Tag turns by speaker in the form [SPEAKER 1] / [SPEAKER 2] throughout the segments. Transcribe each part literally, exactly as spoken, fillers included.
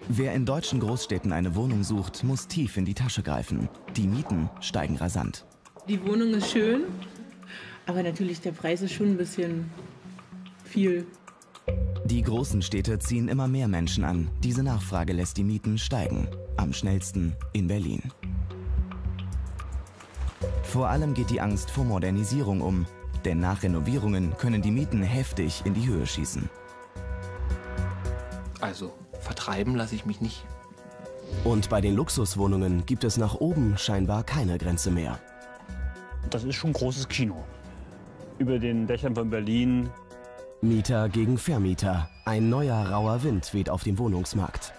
[SPEAKER 1] Wer in deutschen Großstädten eine Wohnung sucht, muss tief in die Tasche greifen. Die Mieten steigen rasant.
[SPEAKER 2] Die Wohnung ist schön, aber natürlich der Preis ist schon ein bisschen viel.
[SPEAKER 1] Die großen Städte ziehen immer mehr Menschen an. Diese Nachfrage lässt die Mieten steigen. Am schnellsten in Berlin. Vor allem geht die Angst vor Modernisierung um. Denn nach Renovierungen können die Mieten heftig in die Höhe schießen.
[SPEAKER 3] Also vertreiben lasse ich mich nicht.
[SPEAKER 4] Und bei den Luxuswohnungen gibt es nach oben scheinbar keine Grenze mehr.
[SPEAKER 5] Das ist schon ein großes Kino. Über den Dächern von Berlin.
[SPEAKER 4] Mieter gegen Vermieter. Ein neuer rauer Wind weht auf dem Wohnungsmarkt.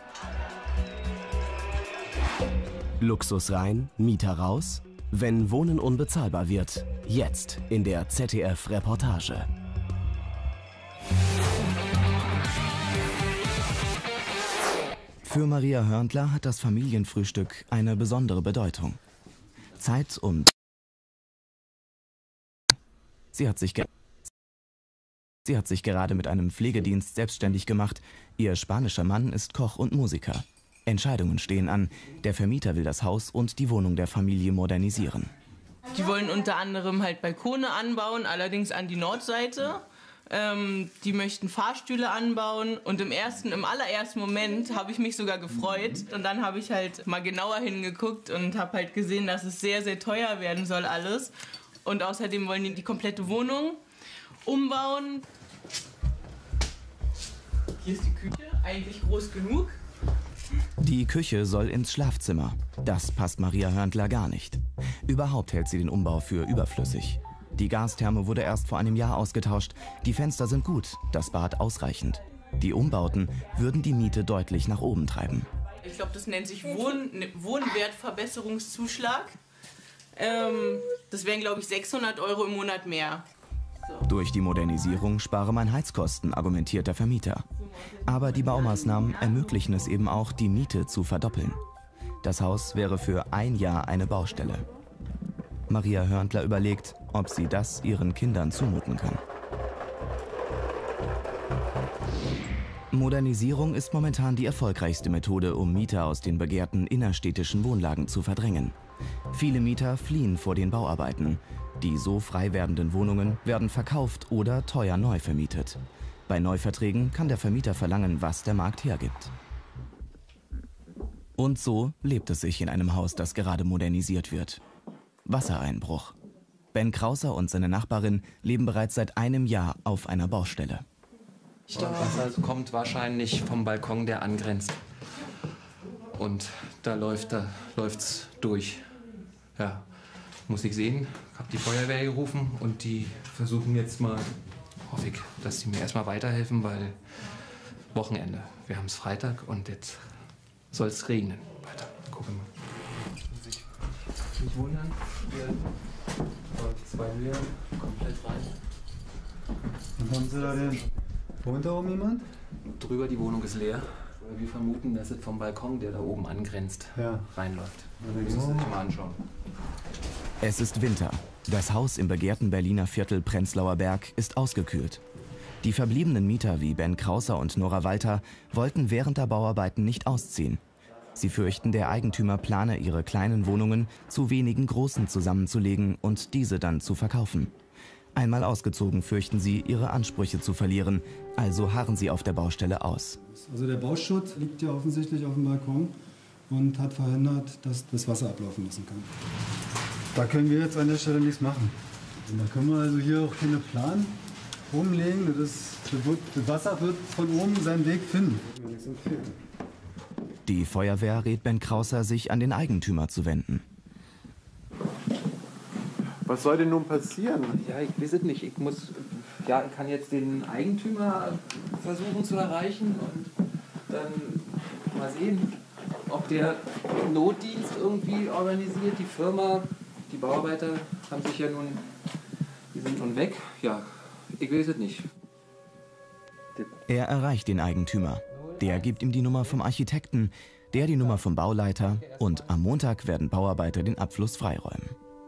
[SPEAKER 4] Luxus rein, Mieter raus. Wenn Wohnen unbezahlbar wird, jetzt in der Z D F-Reportage.
[SPEAKER 1] Für Maria Hörndler hat das Familienfrühstück eine besondere Bedeutung. Zeit um... Sie hat sich, ge Sie hat sich gerade mit einem Pflegedienst selbstständig gemacht. Ihr spanischer Mann ist Koch und Musiker. Entscheidungen stehen an. Der Vermieter will das Haus und die Wohnung der Familie modernisieren.
[SPEAKER 2] Die wollen unter anderem halt Balkone anbauen, allerdings an die Nordseite. Ähm, die möchten Fahrstühle anbauen und im ersten, im allerersten Moment habe ich mich sogar gefreut. Und dann habe ich halt mal genauer hingeguckt und habe halt gesehen, dass es sehr, sehr teuer werden soll alles. Und außerdem wollen die die komplette Wohnung umbauen. Hier ist die Küche, eigentlich groß genug.
[SPEAKER 1] Die Küche soll ins Schlafzimmer. Das passt Maria Hörndler gar nicht. Überhaupt hält sie den Umbau für überflüssig. Die Gastherme wurde erst vor einem Jahr ausgetauscht. Die Fenster sind gut, das Bad ausreichend. Die Umbauten würden die Miete deutlich nach oben treiben.
[SPEAKER 2] Ich glaube, das nennt sich Wohn Wohnwertverbesserungszuschlag. Ähm, das wären, glaube ich, sechshundert Euro im Monat mehr. So.
[SPEAKER 1] Durch die Modernisierung spare man Heizkosten, argumentiert der Vermieter. Aber die Baumaßnahmen ermöglichen es eben auch, die Miete zu verdoppeln. Das Haus wäre für ein Jahr eine Baustelle. Maria Hörndler überlegt, ob sie das ihren Kindern zumuten kann. Modernisierung ist momentan die erfolgreichste Methode, um Mieter aus den begehrten innerstädtischen Wohnlagen zu verdrängen. Viele Mieter fliehen vor den Bauarbeiten. Die so frei werdenden Wohnungen werden verkauft oder teuer neu vermietet. Bei Neuverträgen kann der Vermieter verlangen, was der Markt hergibt. Und so lebt es sich in einem Haus, das gerade modernisiert wird. Wassereinbruch. Ben Krauser und seine Nachbarin leben bereits seit einem Jahr auf einer Baustelle.
[SPEAKER 3] Das Wasser kommt wahrscheinlich vom Balkon, der angrenzt. Und da läuft da läuft's durch. Ja, muss ich sehen. Ich habe die Feuerwehr gerufen und die versuchen jetzt mal, hoffe ich, dass sie mir erstmal weiterhelfen, weil Wochenende. Wir haben es Freitag und jetzt soll es regnen. Weiter, gucken wir mal. Nicht wundern, wir zwei Leeren komplett rein.
[SPEAKER 6] Was haben Sie da denn? Wohnt da oben jemand?
[SPEAKER 3] Drüber die Wohnung ist leer. Wir vermuten, dass es vom Balkon, der da oben angrenzt, ja, reinläuft. Wir müssen es sich mal anschauen.
[SPEAKER 1] Es ist Winter. Das Haus im begehrten Berliner Viertel Prenzlauer Berg ist ausgekühlt. Die verbliebenen Mieter wie Ben Krauser und Nora Walter wollten während der Bauarbeiten nicht ausziehen. Sie fürchten, der Eigentümer plane, ihre kleinen Wohnungen zu wenigen großen zusammenzulegen und diese dann zu verkaufen. Einmal ausgezogen fürchten sie, ihre Ansprüche zu verlieren, also harren sie auf der Baustelle aus.
[SPEAKER 6] Also der Bauschutt liegt ja offensichtlich auf dem Balkon und hat verhindert, dass das Wasser ablaufen lassen kann. Da können wir jetzt an der Stelle nichts machen. Und da können wir also hier auch keine Plan rumlegen. Das, ist, das, wird, das Wasser wird von oben seinen Weg finden.
[SPEAKER 1] Die Feuerwehr rät Ben Krauser, sich an den Eigentümer zu wenden.
[SPEAKER 7] Was soll denn nun passieren?
[SPEAKER 3] Ja, ich weiß es nicht. Ich muss, ja, ich kann jetzt den Eigentümer versuchen zu erreichen und dann mal sehen, ob der Notdienst irgendwie organisiert. Die Firma, die Bauarbeiter haben sich ja nun, die sind nun weg. Ja, ich weiß es nicht.
[SPEAKER 1] Er erreicht den Eigentümer. Der gibt ihm die Nummer vom Architekten, der die Nummer vom Bauleiter und am Montag werden Bauarbeiter den Abfluss freiräumen.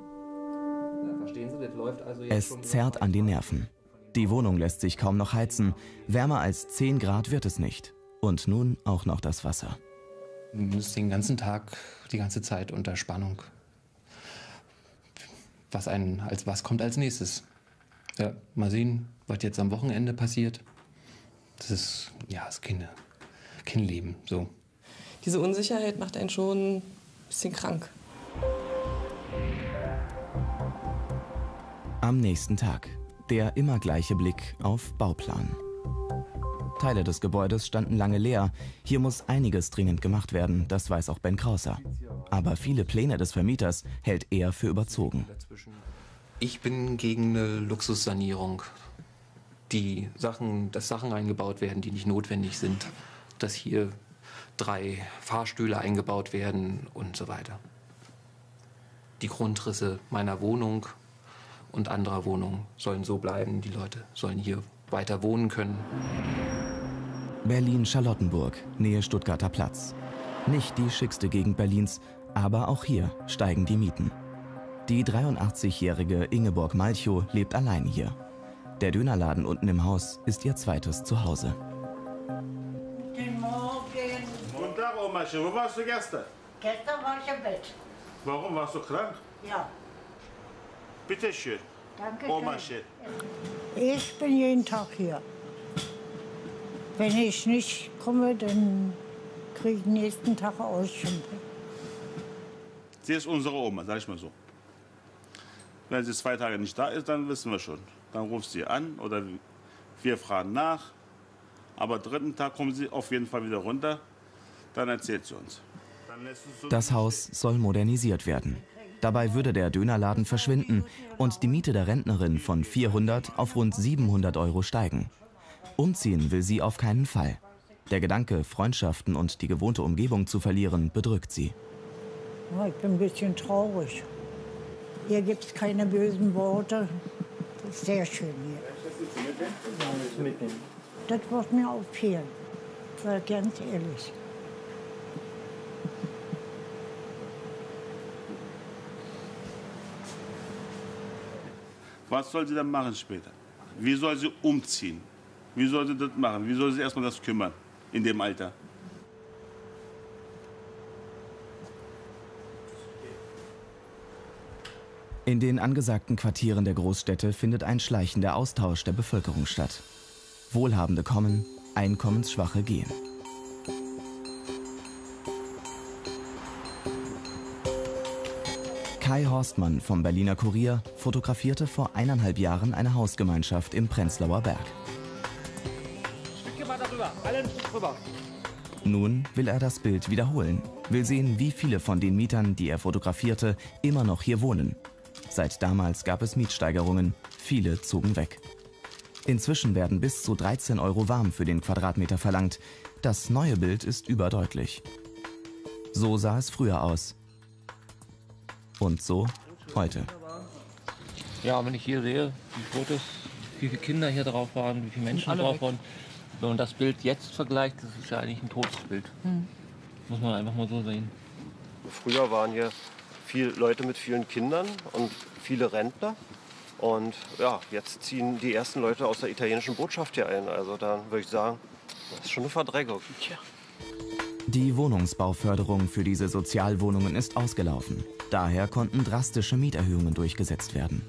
[SPEAKER 1] Es zerrt an den Nerven. Die Wohnung lässt sich kaum noch heizen. Wärmer als zehn Grad wird es nicht. Und nun auch noch das Wasser.
[SPEAKER 3] Man ist den ganzen Tag, die ganze Zeit unter Spannung. Was, einen, als, was kommt als nächstes? Ja, mal sehen, was jetzt am Wochenende passiert. Das ist, ja, das ist kein, kein Leben. So.
[SPEAKER 8] Diese Unsicherheit macht einen schon ein bisschen krank.
[SPEAKER 1] Am nächsten Tag. Der immer gleiche Blick auf Bauplan. Teile des Gebäudes standen lange leer. Hier muss einiges dringend gemacht werden, das weiß auch Ben Krauser. Aber viele Pläne des Vermieters hält er für überzogen.
[SPEAKER 3] Ich bin gegen eine Luxussanierung. Die Sachen, dass Sachen eingebaut werden, die nicht notwendig sind. Dass hier drei Fahrstühle eingebaut werden und so weiter. Die Grundrisse meiner Wohnung und anderer Wohnungen sollen so bleiben. Die Leute sollen hier weiter wohnen können.
[SPEAKER 1] Berlin-Charlottenburg, Nähe Stuttgarter Platz. Nicht die schickste Gegend Berlins, aber auch hier steigen die Mieten. Die dreiundachtzigjährige Ingeborg Malchow lebt allein hier. Der Dönerladen unten im Haus ist ihr zweites Zuhause.
[SPEAKER 9] Guten Morgen.
[SPEAKER 10] Guten Tag, Oma. Wo warst du gestern?
[SPEAKER 9] Gestern war ich im Bett.
[SPEAKER 10] Warum? Warst du krank?
[SPEAKER 9] Ja.
[SPEAKER 10] Bitte schön.
[SPEAKER 9] Danke
[SPEAKER 10] Oma
[SPEAKER 9] schön.
[SPEAKER 10] schön.
[SPEAKER 9] Ich bin jeden Tag hier. Wenn ich nicht komme, dann kriege ich nächsten Tag Ausschimpfe.
[SPEAKER 10] Sie ist unsere Oma, sag ich mal so. Wenn sie zwei Tage nicht da ist, dann wissen wir schon. Dann ruft sie an oder wir fragen nach. Aber dritten Tag kommen sie auf jeden Fall wieder runter. Dann erzählt sie uns. Dann lässt es so.
[SPEAKER 1] Das Haus soll modernisiert werden. Dabei würde der Dönerladen verschwinden und die Miete der Rentnerin von vierhundert auf rund siebenhundert Euro steigen. Umziehen will sie auf keinen Fall. Der Gedanke, Freundschaften und die gewohnte Umgebung zu verlieren, bedrückt sie.
[SPEAKER 9] Ja, ich bin ein bisschen traurig. Hier gibt es keine bösen Worte. Das ist sehr schön hier. Das wird mir auch fehlen. Ich sage ganz ehrlich.
[SPEAKER 10] Was soll sie dann machen später? Wie soll sie umziehen? Wie soll sie das machen? Wie soll sie erstmal das kümmern in dem Alter?
[SPEAKER 1] In den angesagten Quartieren der Großstädte findet ein schleichender Austausch der Bevölkerung statt. Wohlhabende kommen, Einkommensschwache gehen. Kai Horstmann vom Berliner Kurier fotografierte vor eineinhalb Jahren eine Hausgemeinschaft im Prenzlauer Berg. Nun will er das Bild wiederholen, will sehen, wie viele von den Mietern, die er fotografierte, immer noch hier wohnen. Seit damals gab es Mietsteigerungen, viele zogen weg. Inzwischen werden bis zu dreizehn Euro warm für den Quadratmeter verlangt. Das neue Bild ist überdeutlich. So sah es früher aus. Und so heute.
[SPEAKER 11] Ja, wenn ich hier sehe, die Fotos, wie viele Kinder hier drauf waren, wie viele Menschen drauf waren. Wenn man das Bild jetzt vergleicht, das ist ja eigentlich ein totes Bild. Hm. Muss man einfach mal so sehen.
[SPEAKER 12] Früher waren hier viele Leute mit vielen Kindern und viele Rentner. Und ja, jetzt ziehen die ersten Leute aus der italienischen Botschaft hier ein. Also dann würde ich sagen, das ist schon eine Verdrängung. Tja.
[SPEAKER 1] Die Wohnungsbauförderung für diese Sozialwohnungen ist ausgelaufen. Daher konnten drastische Mieterhöhungen durchgesetzt werden.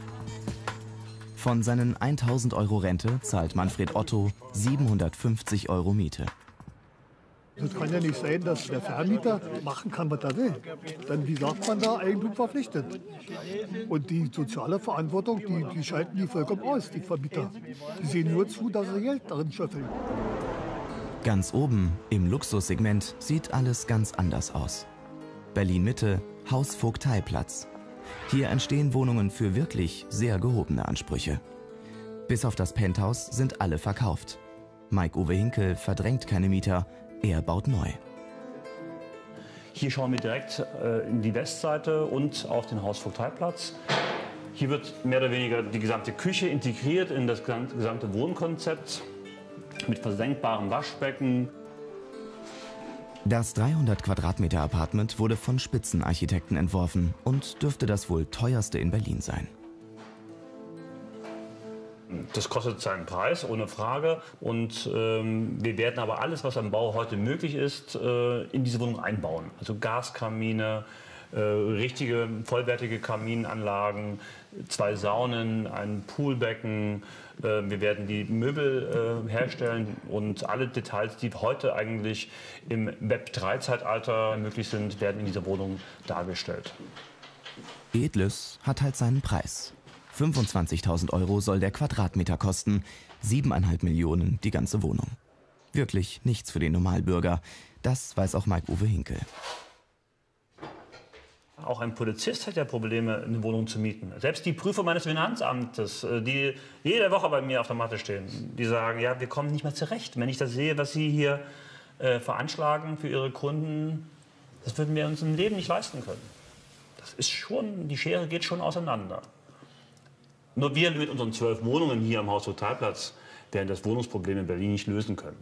[SPEAKER 1] Von seinen tausend Euro Rente zahlt Manfred Otto siebenhundertfünfzig Euro Miete.
[SPEAKER 13] Es kann ja nicht sein, dass der Vermieter machen kann, was er will. Dann, wie sagt man da, Eigentum verpflichtet. Und die soziale Verantwortung, die, die schalten die vollkommen aus, die Vermieter. Die sehen nur zu, dass sie Geld darin schöffeln.
[SPEAKER 1] Ganz oben, im Luxussegment, sieht alles ganz anders aus. Berlin-Mitte, Hausvogteiplatz. Hier entstehen Wohnungen für wirklich sehr gehobene Ansprüche. Bis auf das Penthouse sind alle verkauft. Mike-Uwe Hinkel verdrängt keine Mieter, er baut neu.
[SPEAKER 5] Hier schauen wir direkt äh, in die Westseite und auf den Hausvogteiplatz. Hier wird mehr oder weniger die gesamte Küche integriert in das gesamte Wohnkonzept mit versenkbarem Waschbecken.
[SPEAKER 1] Das dreihundert Quadratmeter Apartment wurde von Spitzenarchitekten entworfen und dürfte das wohl teuerste in Berlin sein.
[SPEAKER 5] Das kostet seinen Preis, ohne Frage. Und ähm, wir werden aber alles, was am Bau heute möglich ist, äh, in diese Wohnung einbauen. Also Gaskamine, äh, richtige, vollwertige Kaminanlagen, zwei Saunen, ein Poolbecken. Äh, wir werden die Möbel äh, herstellen und alle Details, die heute eigentlich im Web drei Zeitalter möglich sind, werden in dieser Wohnung dargestellt.
[SPEAKER 1] Edles hat halt seinen Preis. fünfundzwanzigtausend Euro soll der Quadratmeter kosten, siebeneinhalb Millionen die ganze Wohnung. Wirklich nichts für den Normalbürger, das weiß auch Mike-Uwe Hinkel.
[SPEAKER 5] Auch ein Polizist hat ja Probleme, eine Wohnung zu mieten. Selbst die Prüfer meines Finanzamtes, die jede Woche bei mir auf der Matte stehen, die sagen, ja, wir kommen nicht mehr zurecht. Wenn ich das sehe, was Sie hier äh, veranschlagen für Ihre Kunden, das würden wir uns im Leben nicht leisten können. Das ist schon, die Schere geht schon auseinander. Nur wir mit unseren zwölf Wohnungen hier am Haus-Hochtalplatz werden das Wohnungsproblem in Berlin nicht lösen können.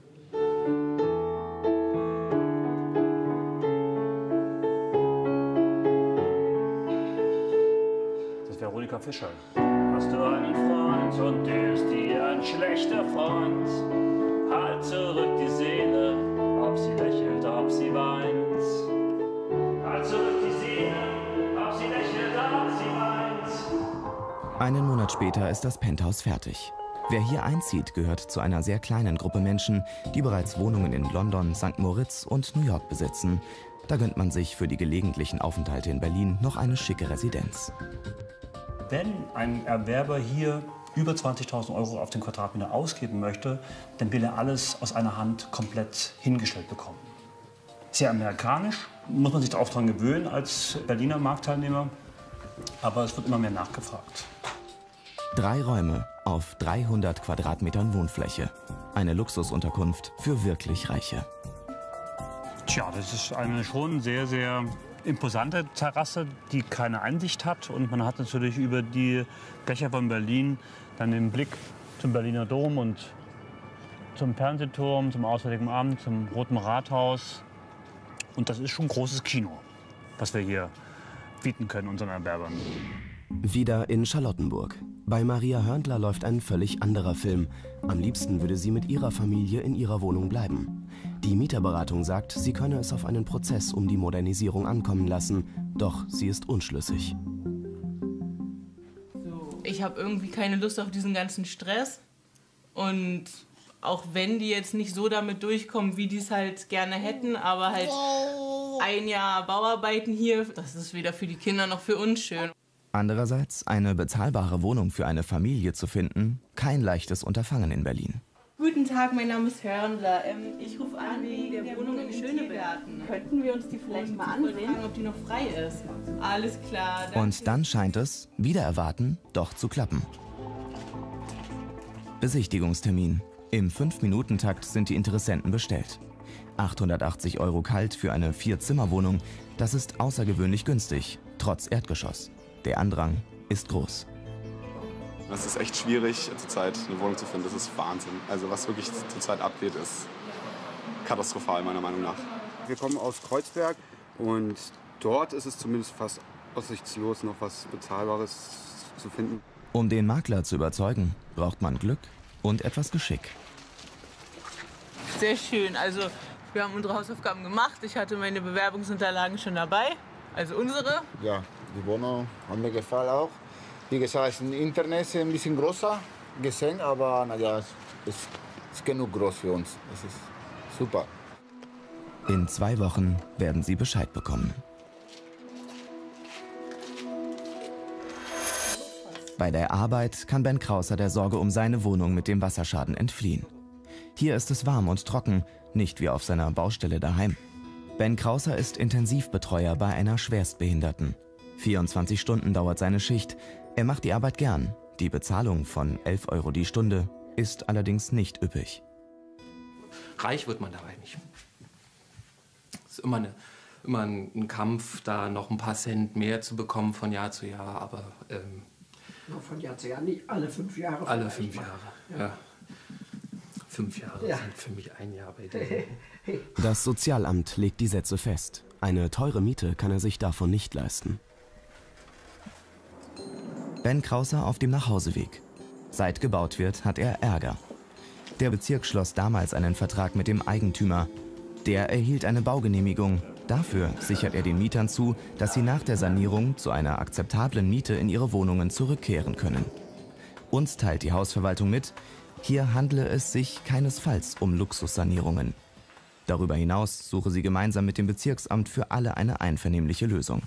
[SPEAKER 5] Das ist Veronika Fischer. Hast du einen Freund und der ist dir ein schlechter Freund? Halt zurück die Seele, ob sie lächelt, ob sie weint. Halt zurück die Seele, ob sie lächelt, ob sie weint.
[SPEAKER 1] Einen Monat später ist das Penthouse fertig. Wer hier einzieht, gehört zu einer sehr kleinen Gruppe Menschen, die bereits Wohnungen in London, Sankt Moritz und New York besitzen. Da gönnt man sich für die gelegentlichen Aufenthalte in Berlin noch eine schicke Residenz.
[SPEAKER 5] Wenn ein Erwerber hier über zwanzigtausend Euro auf den Quadratmeter ausgeben möchte, dann will er alles aus einer Hand komplett hingestellt bekommen. Sehr amerikanisch, muss man sich darauf dran gewöhnen als Berliner Marktteilnehmer, aber es wird immer mehr nachgefragt.
[SPEAKER 1] Drei Räume auf dreihundert Quadratmetern Wohnfläche. Eine Luxusunterkunft für wirklich Reiche.
[SPEAKER 5] Tja, das ist eine schon sehr, sehr imposante Terrasse, die keine Einsicht hat. Und man hat natürlich über die Dächer von Berlin dann den Blick zum Berliner Dom und zum Fernsehturm, zum Auswärtigen Amt, zum Roten Rathaus. Und das ist schon ein großes Kino, was wir hier bieten können unseren Erwerbern.
[SPEAKER 4] Wieder in Charlottenburg. Bei Maria Hörndler läuft ein völlig anderer Film. Am liebsten würde sie mit ihrer Familie in ihrer Wohnung bleiben. Die Mieterberatung sagt, sie könne es auf einen Prozess um die Modernisierung ankommen lassen. Doch sie ist unschlüssig.
[SPEAKER 2] Ich habe irgendwie keine Lust auf diesen ganzen Stress. Und auch wenn die jetzt nicht so damit durchkommen, wie die es halt gerne hätten, aber halt ein Jahr Bauarbeiten hier, das ist weder für die Kinder noch für uns schön.
[SPEAKER 1] Andererseits eine bezahlbare Wohnung für eine Familie zu finden, kein leichtes Unterfangen in Berlin.
[SPEAKER 2] Guten Tag, mein Name ist Hörndler. Ähm, ich rufe an wegen der, der Wohnung in Schöneberg. Könnten wir uns die vielleicht mal ansehen, ob die noch frei ist? Alles klar. Danke.
[SPEAKER 1] Und dann scheint es, wider Erwarten, doch zu klappen. Besichtigungstermin. Im fünf Minuten Takt sind die Interessenten bestellt. achthundertachtzig Euro kalt für eine Vier-Zimmer-Wohnung, das ist außergewöhnlich günstig, trotz Erdgeschoss. Der Andrang ist groß.
[SPEAKER 14] Es ist echt schwierig, zurzeit eine Wohnung zu finden. Das ist Wahnsinn. Also was wirklich zurzeit abgeht, ist katastrophal, meiner Meinung nach.
[SPEAKER 15] Wir kommen aus Kreuzberg und dort ist es zumindest fast aussichtslos, noch was Bezahlbares zu finden.
[SPEAKER 1] Um den Makler zu überzeugen, braucht man Glück und etwas Geschick.
[SPEAKER 2] Sehr schön. Also wir haben unsere Hausaufgaben gemacht. Ich hatte meine Bewerbungsunterlagen schon dabei. Also unsere.
[SPEAKER 16] Ja, die Wohnung hat mir gefallen auch. Wie gesagt, ist im Internet ein bisschen größer gesehen, aber naja, es ist, ist genug groß für uns. Es ist super.
[SPEAKER 1] In zwei Wochen werden Sie Bescheid bekommen. Bei der Arbeit kann Ben Krauser der Sorge um seine Wohnung mit dem Wasserschaden entfliehen. Hier ist es warm und trocken, nicht wie auf seiner Baustelle daheim. Ben Krauser ist Intensivbetreuer bei einer Schwerstbehinderten. vierundzwanzig Stunden dauert seine Schicht. Er macht die Arbeit gern. Die Bezahlung von elf Euro die Stunde ist allerdings nicht üppig.
[SPEAKER 3] Reich wird man dabei nicht. Es ist immer, eine, immer ein Kampf, da noch ein paar Cent mehr zu bekommen von Jahr zu Jahr. Aber ähm,
[SPEAKER 17] ja, von Jahr zu Jahr nicht, alle fünf Jahre.
[SPEAKER 3] Alle fünf Jahre, ja. ja. Fünf Jahre
[SPEAKER 17] ja.
[SPEAKER 3] sind für mich ein Jahr bei dir.
[SPEAKER 4] Das Sozialamt legt die Sätze fest. Eine teure Miete kann er sich davon nicht leisten.
[SPEAKER 1] Ben Krauser auf dem Nachhauseweg. Seit gebaut wird, hat er Ärger. Der Bezirk schloss damals einen Vertrag mit dem Eigentümer. Der erhielt eine Baugenehmigung. Dafür sichert er den Mietern zu, dass sie nach der Sanierung zu einer akzeptablen Miete in ihre Wohnungen zurückkehren können. Uns teilt die Hausverwaltung mit, hier handle es sich keinesfalls um Luxussanierungen. Darüber hinaus suche sie gemeinsam mit dem Bezirksamt für alle eine einvernehmliche Lösung.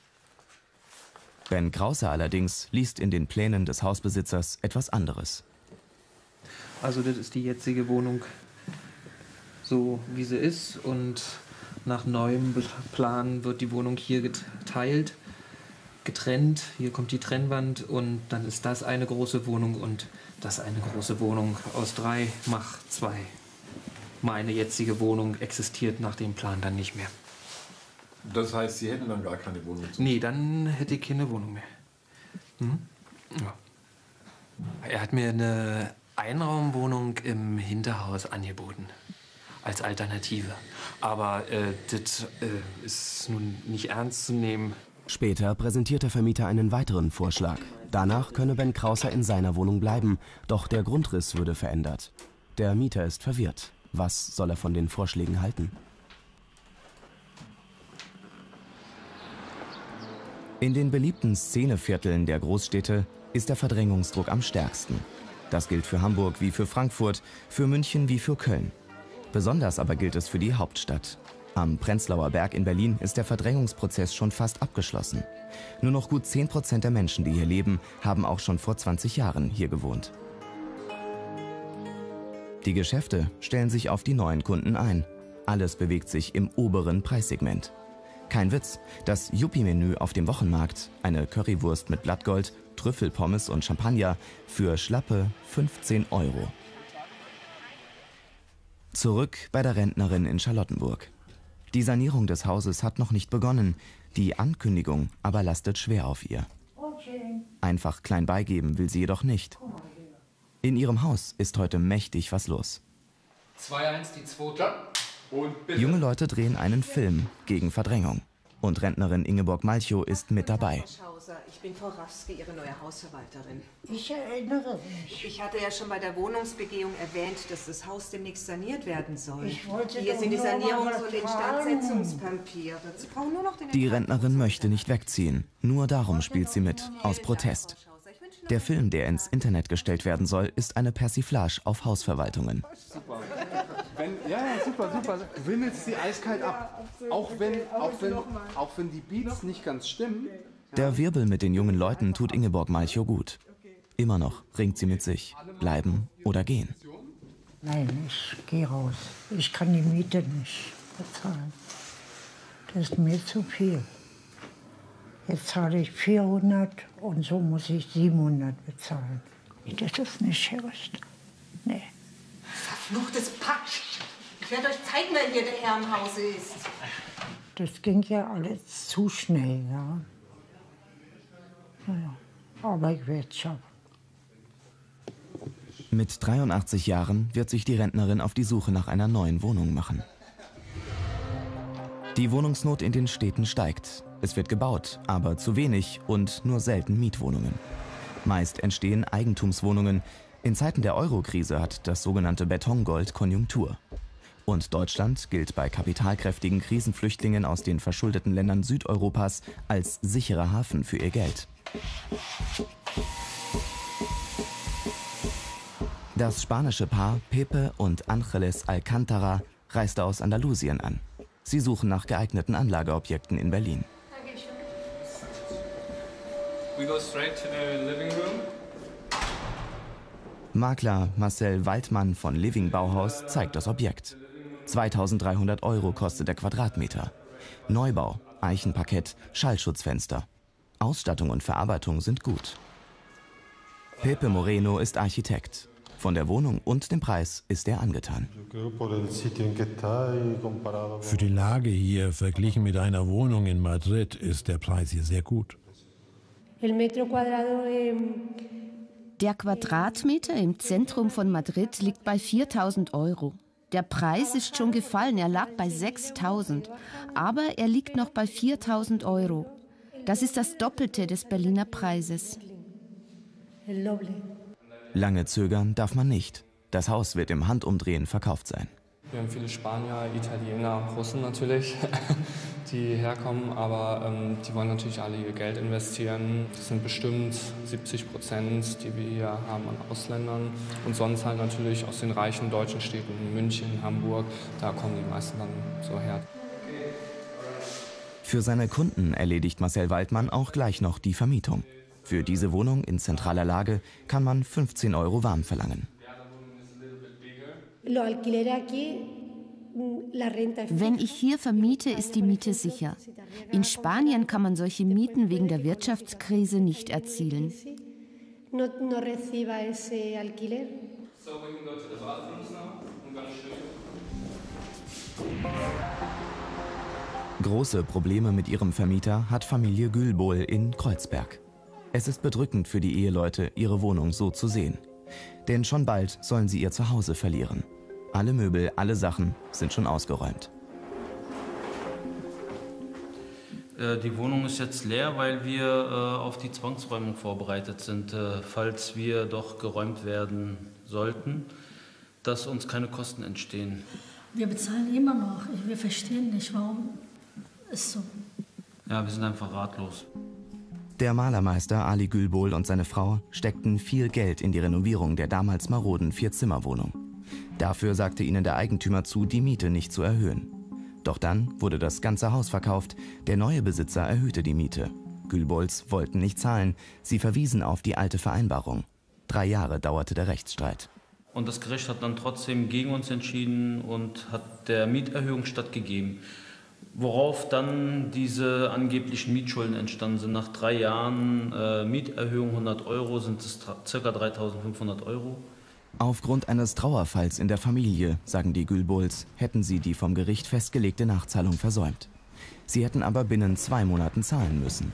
[SPEAKER 1] Ben Krause allerdings liest in den Plänen des Hausbesitzers etwas anderes.
[SPEAKER 3] Also das ist die jetzige Wohnung, so wie sie ist, und nach neuem Plan wird die Wohnung hier geteilt, getrennt. Hier kommt die Trennwand und dann ist das eine große Wohnung und das eine große Wohnung. Aus drei macht zwei. Meine jetzige Wohnung existiert nach dem Plan dann nicht mehr.
[SPEAKER 18] Das heißt, Sie hätten dann gar keine Wohnung?
[SPEAKER 3] Nee, dann hätte ich keine Wohnung mehr. Hm? Ja. Er hat mir eine Einraumwohnung im Hinterhaus angeboten. Als Alternative. Aber äh, das äh, ist nun nicht ernst zu nehmen.
[SPEAKER 4] Später präsentiert der Vermieter einen weiteren Vorschlag. Danach könne Ben Krauser in seiner Wohnung bleiben, doch der Grundriss würde verändert. Der Mieter ist verwirrt. Was soll er von den Vorschlägen halten?
[SPEAKER 1] In den beliebten Szenevierteln der Großstädte ist der Verdrängungsdruck am stärksten. Das gilt für Hamburg wie für Frankfurt, für München wie für Köln. Besonders aber gilt es für die Hauptstadt. Am Prenzlauer Berg in Berlin ist der Verdrängungsprozess schon fast abgeschlossen. Nur noch gut zehn Prozent der Menschen, die hier leben, haben auch schon vor zwanzig Jahren hier gewohnt. Die Geschäfte stellen sich auf die neuen Kunden ein. Alles bewegt sich im oberen Preissegment. Kein Witz, das Yuppie-Menü auf dem Wochenmarkt, eine Currywurst mit Blattgold, Trüffelpommes und Champagner für schlappe fünfzehn Euro. Zurück bei der Rentnerin in Charlottenburg. Die Sanierung des Hauses hat noch nicht begonnen, die Ankündigung aber lastet schwer auf ihr. Einfach klein beigeben will sie jedoch nicht. In ihrem Haus ist heute mächtig was los.
[SPEAKER 3] zwei eins, die zweite. Und bitte.
[SPEAKER 1] Junge Leute drehen einen Film gegen Verdrängung. Und Rentnerin Ingeborg Malchow ist mit dabei.
[SPEAKER 19] Ich bin Frau Raske, Ihre neue Hausverwalterin.
[SPEAKER 9] Ich erinnere mich.
[SPEAKER 19] Ich hatte ja schon bei der Wohnungsbegehung erwähnt, dass das Haus demnächst saniert werden soll.
[SPEAKER 9] Ich wollte
[SPEAKER 19] Hier
[SPEAKER 9] doch
[SPEAKER 19] sind die
[SPEAKER 9] nur mal
[SPEAKER 19] Sanierungs-
[SPEAKER 9] was
[SPEAKER 19] und
[SPEAKER 9] fragen.
[SPEAKER 19] Instandsetzungspapiere. Sie brauchen nur noch den
[SPEAKER 1] Die Rentnerin möchte nicht wegziehen. Nur darum spielt sie mit, aus Protest. Der Film, der ins Internet gestellt werden soll, ist eine Persiflage auf Hausverwaltungen.
[SPEAKER 15] Super. Wenn, ja, ja, super, super. Du wimmelst sie eiskalt ab. Auch wenn, auch wenn, auch wenn die Beats nicht ganz stimmen.
[SPEAKER 1] Der Wirbel mit den jungen Leuten tut Ingeborg Malchow gut. Immer noch ringt sie mit sich. Bleiben oder gehen.
[SPEAKER 9] Nein, ich gehe raus. Ich kann die Miete nicht bezahlen. Das ist mir zu viel. Jetzt zahle ich vierhundert und so muss ich siebenhundert bezahlen. Das ist nicht gerecht. Nee.
[SPEAKER 19] Verfluchtes Patsch! Ich werde euch zeigen, wer hier der Herr im Hause ist.
[SPEAKER 9] Das ging ja alles zu schnell, ja. Naja, aber ich werde es schaffen.
[SPEAKER 1] Mit dreiundachtzig Jahren wird sich die Rentnerin auf die Suche nach einer neuen Wohnung machen. Die Wohnungsnot in den Städten steigt. Es wird gebaut, aber zu wenig und nur selten Mietwohnungen. Meist entstehen Eigentumswohnungen. In Zeiten der Euro-Krise hat das sogenannte Betongold Konjunktur. Und Deutschland gilt bei kapitalkräftigen Krisenflüchtlingen aus den verschuldeten Ländern Südeuropas als sicherer Hafen für ihr Geld. Das spanische Paar Pepe und Ángeles Alcántara reiste aus Andalusien an. Sie suchen nach geeigneten Anlageobjekten in Berlin.
[SPEAKER 3] We go straight to the living room.
[SPEAKER 1] Makler Marcel Waldmann von Living Bauhaus zeigt das Objekt. zweitausenddreihundert Euro kostet der Quadratmeter. Neubau, Eichenparkett, Schallschutzfenster. Ausstattung und Verarbeitung sind gut. Pepe Moreno ist Architekt. Von der Wohnung und dem Preis ist er angetan.
[SPEAKER 20] Für die Lage hier verglichen mit einer Wohnung in Madrid ist der Preis hier sehr gut.
[SPEAKER 21] Der Quadratmeter im Zentrum von Madrid liegt bei viertausend Euro. Der Preis ist schon gefallen, er lag bei sechstausend. Aber er liegt noch bei viertausend Euro. Das ist das Doppelte des Berliner Preises.
[SPEAKER 1] Lange zögern darf man nicht. Das Haus wird im Handumdrehen verkauft sein.
[SPEAKER 3] Wir haben viele Spanier, Italiener, Russen natürlich, die herkommen, aber ähm, die wollen natürlich alle ihr Geld investieren. Das sind bestimmt siebzig Prozent, die wir hier haben an Ausländern. Und sonst halt natürlich aus den reichen deutschen Städten, München, Hamburg, da kommen die meisten dann so her.
[SPEAKER 1] Für seine Kunden erledigt Marcel Waldmann auch gleich noch die Vermietung. Für diese Wohnung in zentraler Lage kann man fünfzehn Euro warm verlangen.
[SPEAKER 21] Wenn ich hier vermiete, ist die Miete sicher. In Spanien kann man solche Mieten wegen der Wirtschaftskrise nicht erzielen.
[SPEAKER 1] Große Probleme mit ihrem Vermieter hat Familie Gülbol in Kreuzberg. Es ist bedrückend für die Eheleute, ihre Wohnung so zu sehen. Denn schon bald sollen sie ihr Zuhause verlieren. Alle Möbel, alle Sachen sind schon ausgeräumt.
[SPEAKER 6] Die Wohnung ist jetzt leer, weil wir auf die Zwangsräumung vorbereitet sind, falls wir doch geräumt werden sollten, dass uns keine Kosten entstehen.
[SPEAKER 22] Wir bezahlen immer noch. Wir verstehen nicht, warum es so.
[SPEAKER 6] Ja, wir sind einfach ratlos.
[SPEAKER 1] Der Malermeister Ali Gülbol und seine Frau steckten viel Geld in die Renovierung der damals maroden Vier-Zimmer-Wohnung. Dafür sagte ihnen der Eigentümer zu, die Miete nicht zu erhöhen. Doch dann wurde das ganze Haus verkauft. Der neue Besitzer erhöhte die Miete. Gülbols wollten nicht zahlen. Sie verwiesen auf die alte Vereinbarung. Drei Jahre dauerte der Rechtsstreit.
[SPEAKER 6] Und das Gericht hat dann trotzdem gegen uns entschieden und hat der Mieterhöhung stattgegeben. Worauf dann diese angeblichen Mietschulden entstanden sind. Nach drei Jahren äh, Mieterhöhung hundert Euro sind es ca. dreitausendfünfhundert Euro.
[SPEAKER 1] Aufgrund eines Trauerfalls in der Familie, sagen die Gülbols, hätten sie die vom Gericht festgelegte Nachzahlung versäumt. Sie hätten aber binnen zwei Monaten zahlen müssen.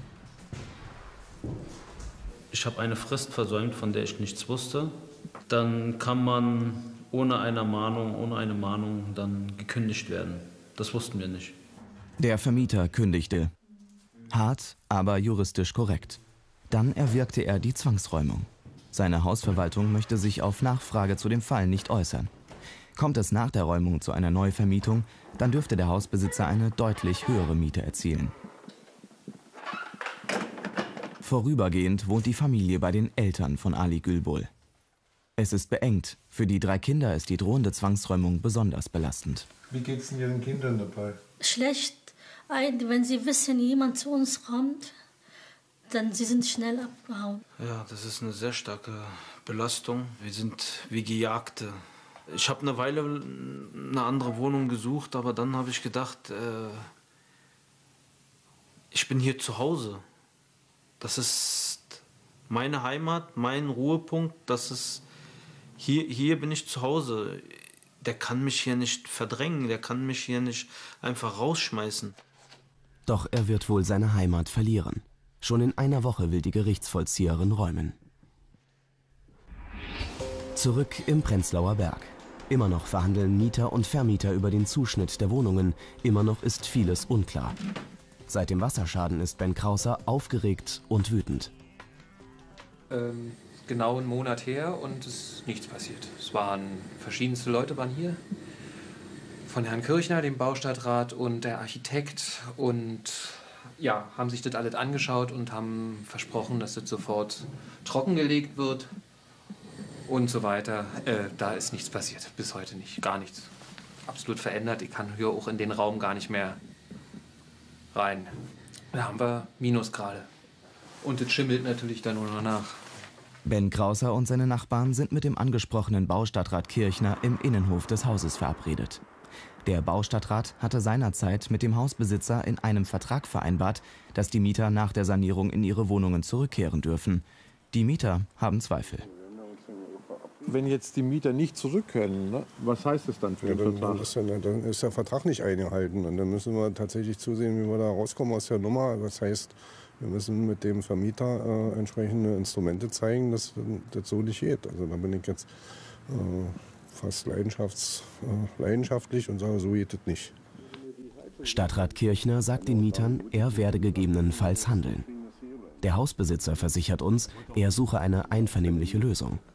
[SPEAKER 6] Ich habe eine Frist versäumt, von der ich nichts wusste. Dann kann man ohne eine Mahnung, ohne eine Mahnung dann gekündigt werden. Das wussten wir nicht.
[SPEAKER 1] Der Vermieter kündigte. Hart, aber juristisch korrekt. Dann erwirkte er die Zwangsräumung. Seine Hausverwaltung möchte sich auf Nachfrage zu dem Fall nicht äußern. Kommt es nach der Räumung zu einer Neuvermietung, dann dürfte der Hausbesitzer eine deutlich höhere Miete erzielen. Vorübergehend wohnt die Familie bei den Eltern von Ali Gülbol. Es ist beengt. Für die drei Kinder ist die drohende Zwangsräumung besonders belastend.
[SPEAKER 18] Wie geht es denn Ihren Kindern dabei?
[SPEAKER 22] Schlecht, wenn sie wissen, jemand zu uns kommt, dann sie sind schnell abgehauen.
[SPEAKER 6] Ja, das ist eine sehr starke Belastung. Wir sind wie Gejagte. Ich habe eine Weile eine andere Wohnung gesucht, aber dann habe ich gedacht, äh, ich bin hier zu Hause. Das ist meine Heimat, mein Ruhepunkt. Das ist hier, hier bin ich zu Hause. Der kann mich hier nicht verdrängen, der kann mich hier nicht einfach rausschmeißen.
[SPEAKER 4] Doch er wird wohl seine Heimat verlieren. Schon in einer Woche will die Gerichtsvollzieherin räumen. Zurück im Prenzlauer Berg. Immer noch verhandeln Mieter und Vermieter über den Zuschnitt der Wohnungen. Immer noch ist vieles unklar. Seit dem Wasserschaden ist Ben Krauser aufgeregt und wütend.
[SPEAKER 3] Ähm, genau einen Monat her und es ist nichts passiert. Es waren verschiedenste Leute waren hier. Von Herrn Kirchner, dem Baustadtrat und der Architekt und ja, haben sich das alles angeschaut und haben versprochen, dass das sofort trockengelegt wird und so weiter. Äh, da ist nichts passiert, bis heute nicht, gar nichts. Absolut verändert, ich kann hier auch in den Raum gar nicht mehr rein. Da haben wir Minusgrade. Und es schimmelt natürlich dann nur noch nach.
[SPEAKER 1] Ben Krauser und seine Nachbarn sind mit dem angesprochenen Baustadtrat Kirchner im Innenhof des Hauses verabredet. Der Baustadtrat hatte seinerzeit mit dem Hausbesitzer in einem Vertrag vereinbart, dass die Mieter nach der Sanierung in ihre Wohnungen zurückkehren dürfen. Die Mieter haben Zweifel.
[SPEAKER 7] Wenn jetzt die Mieter nicht zurück können, ne? Was heißt das dann für
[SPEAKER 23] ja,
[SPEAKER 7] den
[SPEAKER 23] dann,
[SPEAKER 7] Vertrag?
[SPEAKER 23] dann, ist der, dann ist der Vertrag nicht eingehalten. Und dann müssen wir tatsächlich zusehen, wie wir da rauskommen aus der Nummer. Das heißt, wir müssen mit dem Vermieter äh, entsprechende Instrumente zeigen, dass das so nicht geht. Also da bin ich jetzt äh, fast leidenschafts, äh, leidenschaftlich und sage, so geht das nicht.
[SPEAKER 4] Stadtrat Kirchner sagt den Mietern, er werde gegebenenfalls handeln. Der Hausbesitzer versichert uns, er suche eine einvernehmliche Lösung.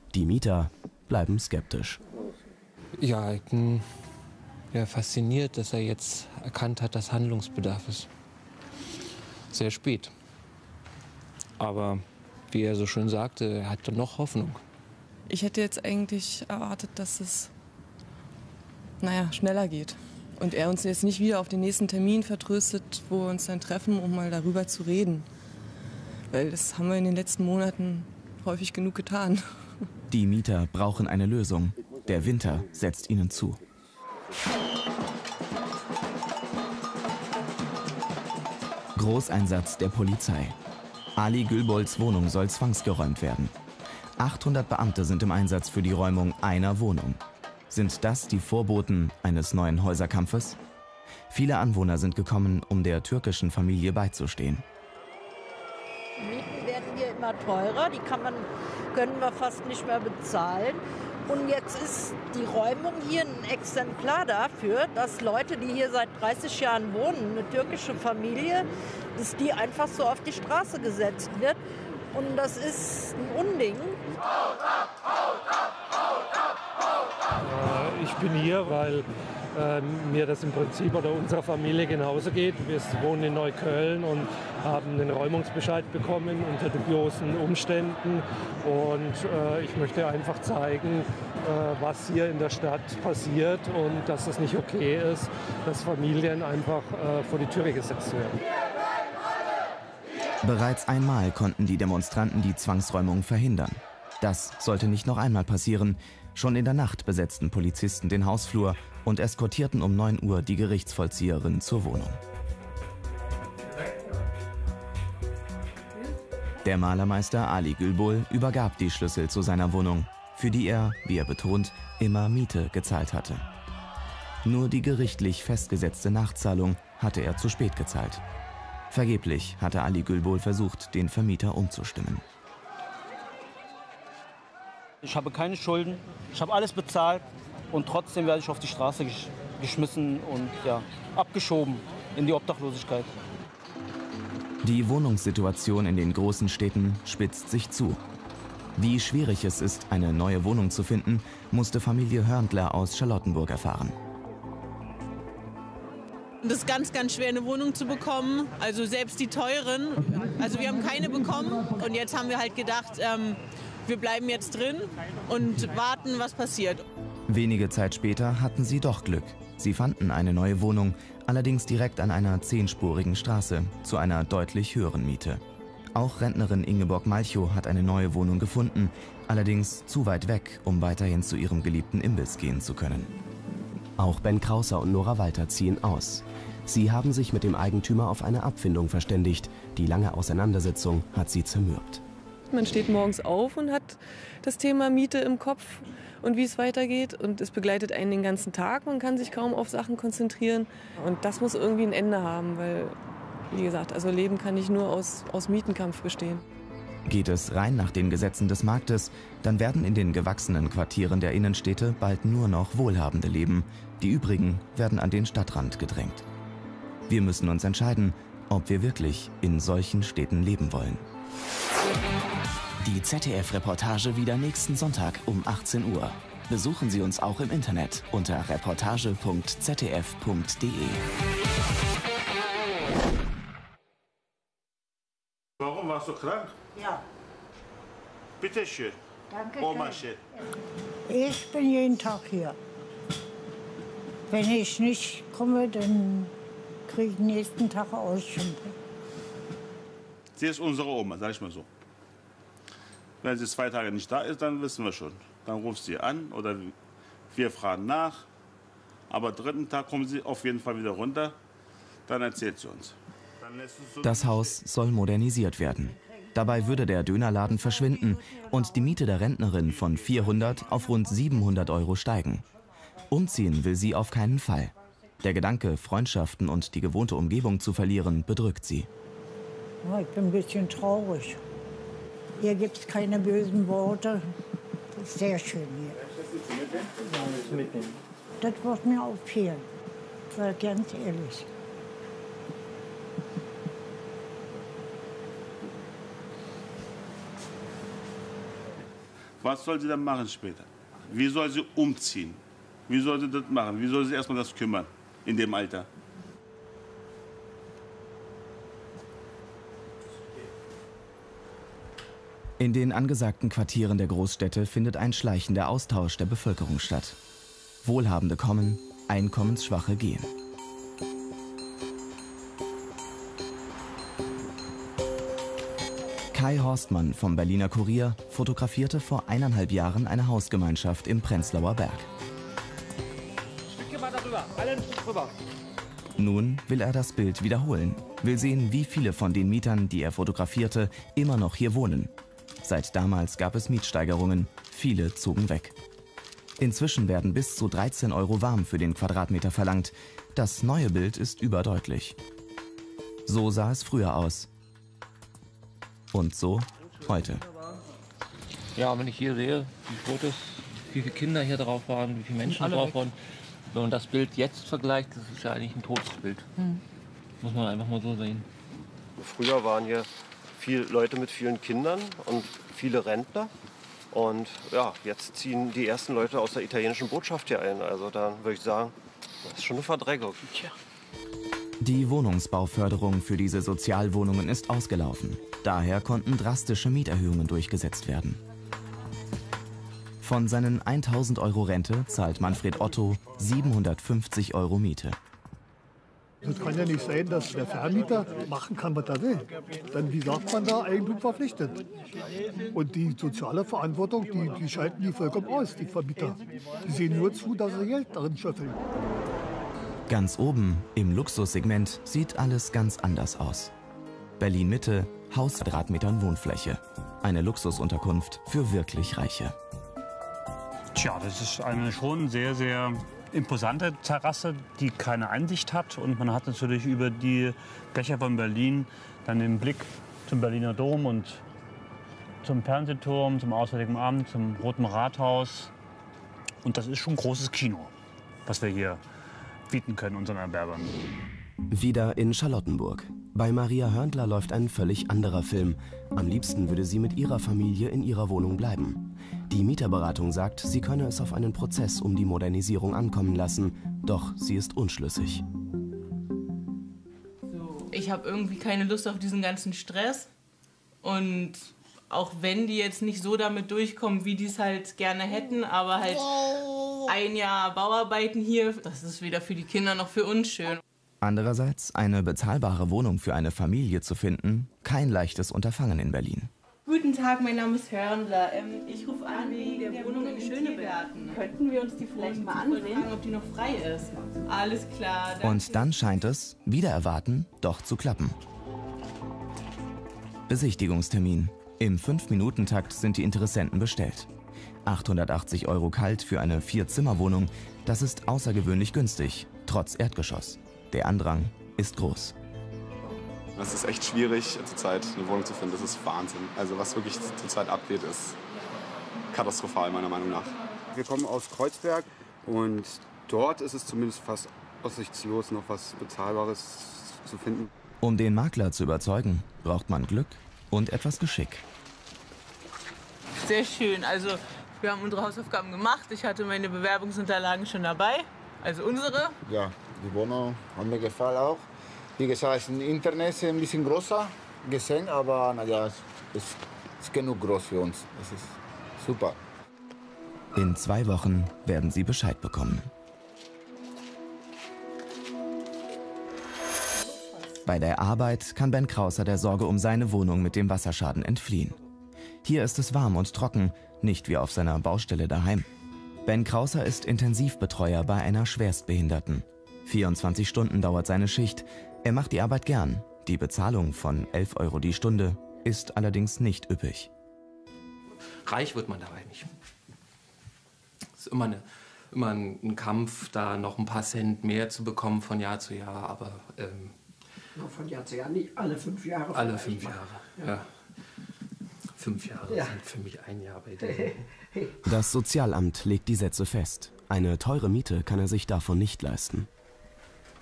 [SPEAKER 4] Die Mieter bleiben skeptisch.
[SPEAKER 3] Ja, ich bin ja, fasziniert, dass er jetzt erkannt hat, dass Handlungsbedarf ist. Sehr spät. Aber wie er so schön sagte, er hat noch Hoffnung.
[SPEAKER 8] Ich hätte jetzt eigentlich erwartet, dass es naja, schneller geht. Und er uns jetzt nicht wieder auf den nächsten Termin vertröstet, wo wir uns dann treffen, um mal darüber zu reden. Weil das haben wir in den letzten Monaten häufig genug getan.
[SPEAKER 1] Die Mieter brauchen eine Lösung. Der Winter setzt ihnen zu. Großeinsatz der Polizei. Ali Gülbols Wohnung soll zwangsgeräumt werden. achthundert Beamte sind im Einsatz für die Räumung einer Wohnung. Sind das die Vorboten eines neuen Häuserkampfes? Viele Anwohner sind gekommen, um der türkischen Familie beizustehen.
[SPEAKER 10] Mieten werden hier immer teurer, die kann man, können wir fast nicht mehr bezahlen. Und jetzt ist die Räumung hier ein Exemplar dafür, dass Leute, die hier seit dreißig Jahren wohnen, eine türkische Familie, dass die einfach so auf die Straße gesetzt wird. Und das ist ein Unding.
[SPEAKER 11] Ich bin hier, weil äh, mir das im Prinzip oder unserer Familie genauso geht. Wir wohnen in Neukölln und haben einen Räumungsbescheid bekommen unter dubiosen Umständen. Und äh, ich möchte einfach zeigen, äh, was hier in der Stadt passiert und dass es nicht okay ist, dass Familien einfach äh, vor die Tür gesetzt werden.
[SPEAKER 1] Bereits einmal konnten die Demonstranten die Zwangsräumung verhindern. Das sollte nicht noch einmal passieren. Schon in der Nacht besetzten Polizisten den Hausflur und eskortierten um neun Uhr die Gerichtsvollzieherin zur Wohnung. Der Malermeister Ali Gülbol übergab die Schlüssel zu seiner Wohnung, für die er, wie er betont, immer Miete gezahlt hatte. Nur die gerichtlich festgesetzte Nachzahlung hatte er zu spät gezahlt. Vergeblich hatte Ali Gülbol versucht, den Vermieter umzustimmen.
[SPEAKER 24] Ich habe keine Schulden, ich habe alles bezahlt und trotzdem werde ich auf die Straße gesch geschmissen und ja, abgeschoben in die Obdachlosigkeit.
[SPEAKER 1] Die Wohnungssituation in den großen Städten spitzt sich zu. Wie schwierig es ist, eine neue Wohnung zu finden, musste Familie Hörndler aus Charlottenburg erfahren.
[SPEAKER 2] Es ist ganz, ganz schwer, eine Wohnung zu bekommen. Also selbst die teuren. Also wir haben keine bekommen. Und jetzt haben wir halt gedacht, ähm, wir bleiben jetzt drin und warten, was passiert.
[SPEAKER 1] Wenige Zeit später hatten sie doch Glück. Sie fanden eine neue Wohnung, allerdings direkt an einer zehnspurigen Straße, zu einer deutlich höheren Miete. Auch Rentnerin Ingeborg Malchow hat eine neue Wohnung gefunden, allerdings zu weit weg, um weiterhin zu ihrem geliebten Imbiss gehen zu können.
[SPEAKER 4] Auch Ben Krauser und Nora Walter ziehen aus. Sie haben sich mit dem Eigentümer auf eine Abfindung verständigt. Die lange Auseinandersetzung hat sie zermürbt.
[SPEAKER 8] Man steht morgens auf und hat das Thema Miete im Kopf und wie es weitergeht. Und es begleitet einen den ganzen Tag. Man kann sich kaum auf Sachen konzentrieren. Und das muss irgendwie ein Ende haben, weil, wie gesagt, also Leben kann nicht nur aus, aus Mietenkampf bestehen.
[SPEAKER 1] Geht es rein nach den Gesetzen des Marktes, dann werden in den gewachsenen Quartieren der Innenstädte bald nur noch Wohlhabende leben. Die übrigen werden an den Stadtrand gedrängt. Wir müssen uns entscheiden, ob wir wirklich in solchen Städten leben wollen. Die Z D F-Reportage wieder nächsten Sonntag um achtzehn Uhr. Besuchen Sie uns auch im Internet unter reportage punkt z d f punkt d e.
[SPEAKER 25] Warum warst du krank?
[SPEAKER 9] Ja.
[SPEAKER 25] Bitte schön.
[SPEAKER 9] Danke
[SPEAKER 25] Oma
[SPEAKER 9] schön.
[SPEAKER 25] schön.
[SPEAKER 9] Ich bin jeden Tag hier. Wenn ich nicht komme, dann kriege ich den nächsten Tag Ausschimpfung.
[SPEAKER 25] Sie ist unsere Oma, sag ich mal so. Wenn sie zwei Tage nicht da ist, dann wissen wir schon. Dann ruft sie an oder wir fragen nach. Aber dritten Tag kommen sie auf jeden Fall wieder runter. Dann erzählt sie uns.
[SPEAKER 1] Das Haus soll modernisiert werden. Dabei würde der Dönerladen verschwinden und die Miete der Rentnerin von vierhundert auf rund siebenhundert Euro steigen. Umziehen will sie auf keinen Fall. Der Gedanke, Freundschaften und die gewohnte Umgebung zu verlieren, bedrückt sie.
[SPEAKER 9] Ja, ich bin ein bisschen traurig. Hier gibt es keine bösen Worte. Das ist sehr schön hier. Das wird mir auch fehlen. Sag ganz ehrlich.
[SPEAKER 25] Was soll sie dann machen später? Wie soll sie umziehen? Wie soll sie das machen? Wie soll sie erstmal das kümmern in dem Alter?
[SPEAKER 1] In den angesagten Quartieren der Großstädte findet ein schleichender Austausch der Bevölkerung statt. Wohlhabende kommen, Einkommensschwache gehen. Kai Horstmann vom Berliner Kurier fotografierte vor eineinhalb Jahren eine Hausgemeinschaft im Prenzlauer Berg.
[SPEAKER 24] Stückchen weiter rüber, alle ein Stück rüber.
[SPEAKER 1] Nun will er das Bild wiederholen, will sehen, wie viele von den Mietern, die er fotografierte, immer noch hier wohnen. Seit damals gab es Mietsteigerungen, viele zogen weg. Inzwischen werden bis zu dreizehn Euro warm für den Quadratmeter verlangt. Das neue Bild ist überdeutlich. So sah es früher aus. Und so heute.
[SPEAKER 5] Ja, wenn ich hier sehe, die Fotos, wie viele Kinder hier drauf waren, wie viele Menschen
[SPEAKER 24] Alle
[SPEAKER 5] drauf
[SPEAKER 24] weg.
[SPEAKER 5] waren. Wenn man das Bild jetzt vergleicht, das ist ja eigentlich ein totes Bild.
[SPEAKER 24] Hm.
[SPEAKER 5] Muss man einfach mal so sehen.
[SPEAKER 12] Früher waren hier viele Leute mit vielen Kindern und viele Rentner. Und ja, jetzt ziehen die ersten Leute aus der italienischen Botschaft hier ein. Also da würde ich sagen, das ist schon eine Verdrängung.
[SPEAKER 24] Tja.
[SPEAKER 1] Die Wohnungsbauförderung für diese Sozialwohnungen ist ausgelaufen. Daher konnten drastische Mieterhöhungen durchgesetzt werden. Von seinen tausend Euro Rente zahlt Manfred Otto siebenhundertfünfzig Euro Miete.
[SPEAKER 13] Es kann ja nicht sein, dass der Vermieter machen kann, was er will. Dann, wie sagt man da, Eigentum verpflichtet. Und die soziale Verantwortung, die, die schalten die vollkommen aus, die Vermieter. Die sehen nur zu, dass sie Geld darin schöffeln.
[SPEAKER 1] Ganz oben, im Luxussegment, sieht alles ganz anders aus. Berlin-Mitte, Haus Quadratmetern Wohnfläche. Eine Luxusunterkunft für wirklich Reiche.
[SPEAKER 14] Tja, das ist eine schon sehr, sehr imposante Terrasse, die keine Einsicht hat. Und man hat natürlich über die Dächer von Berlin dann den Blick zum Berliner Dom und zum Fernsehturm, zum Auswärtigen Amt, zum Roten Rathaus. Und das ist schon ein großes Kino, was wir hier bieten können unseren Erwerbern.
[SPEAKER 4] Wieder in Charlottenburg. Bei Maria Hörndler läuft ein völlig anderer Film. Am liebsten würde sie mit ihrer Familie in ihrer Wohnung bleiben. Die Mieterberatung sagt, sie könne es auf einen Prozess um die Modernisierung ankommen lassen. Doch sie ist unschlüssig.
[SPEAKER 2] Ich habe irgendwie keine Lust auf diesen ganzen Stress. Und auch wenn die jetzt nicht so damit durchkommen, wie die es halt gerne hätten, aber halt ein Jahr Bauarbeiten hier, das ist weder für die Kinder noch für uns schön.
[SPEAKER 1] Andererseits eine bezahlbare Wohnung für eine Familie zu finden, kein leichtes Unterfangen in Berlin.
[SPEAKER 2] Guten Tag, mein Name ist Hörndler. Ähm, ich rufe an wegen der, der Wohnung in Schöneberg. Könnten wir uns die vielleicht mal ansehen, ob die noch frei ist? Alles klar. Danke.
[SPEAKER 1] Und dann scheint es, wider Erwarten, doch zu klappen. Besichtigungstermin. Im fünf Minuten Takt sind die Interessenten bestellt. achthundertachtzig Euro kalt für eine Vier-Zimmer-Wohnung, das ist außergewöhnlich günstig, trotz Erdgeschoss. Der Andrang ist groß.
[SPEAKER 16] Es ist echt schwierig, zurzeit eine Wohnung zu finden. Das ist Wahnsinn. Also was wirklich zurzeit abgeht, ist katastrophal, meiner Meinung nach.
[SPEAKER 15] Wir kommen aus Kreuzberg und dort ist es zumindest fast aussichtslos, noch was Bezahlbares zu finden.
[SPEAKER 1] Um den Makler zu überzeugen, braucht man Glück und etwas Geschick.
[SPEAKER 2] Sehr schön. Also wir haben unsere Hausaufgaben gemacht. Ich hatte meine Bewerbungsunterlagen schon dabei. Also unsere.
[SPEAKER 26] Ja, die Wohnung hat mir gefallen auch. Wie gesagt, ist im Internet ein bisschen größer gesehen, aber naja, es ist, ist genug groß für uns. Es ist super.
[SPEAKER 1] In zwei Wochen werden Sie Bescheid bekommen. Bei der Arbeit kann Ben Krauser der Sorge um seine Wohnung mit dem Wasserschaden entfliehen. Hier ist es warm und trocken, nicht wie auf seiner Baustelle daheim. Ben Krauser ist Intensivbetreuer bei einer Schwerstbehinderten. vierundzwanzig Stunden dauert seine Schicht. Er macht die Arbeit gern. Die Bezahlung von elf Euro die Stunde ist allerdings nicht üppig.
[SPEAKER 3] Reich wird man dabei nicht. Es ist immer, eine, immer ein Kampf, da noch ein paar Cent mehr zu bekommen von Jahr zu Jahr. Aber ähm,
[SPEAKER 17] ja, von Jahr zu Jahr nicht, alle fünf Jahre.
[SPEAKER 3] Alle fünf Jahre, ja. ja. Fünf Jahre
[SPEAKER 17] ja.
[SPEAKER 3] sind für mich ein Jahr bei dir.
[SPEAKER 4] Das Sozialamt legt die Sätze fest. Eine teure Miete kann er sich davon nicht leisten.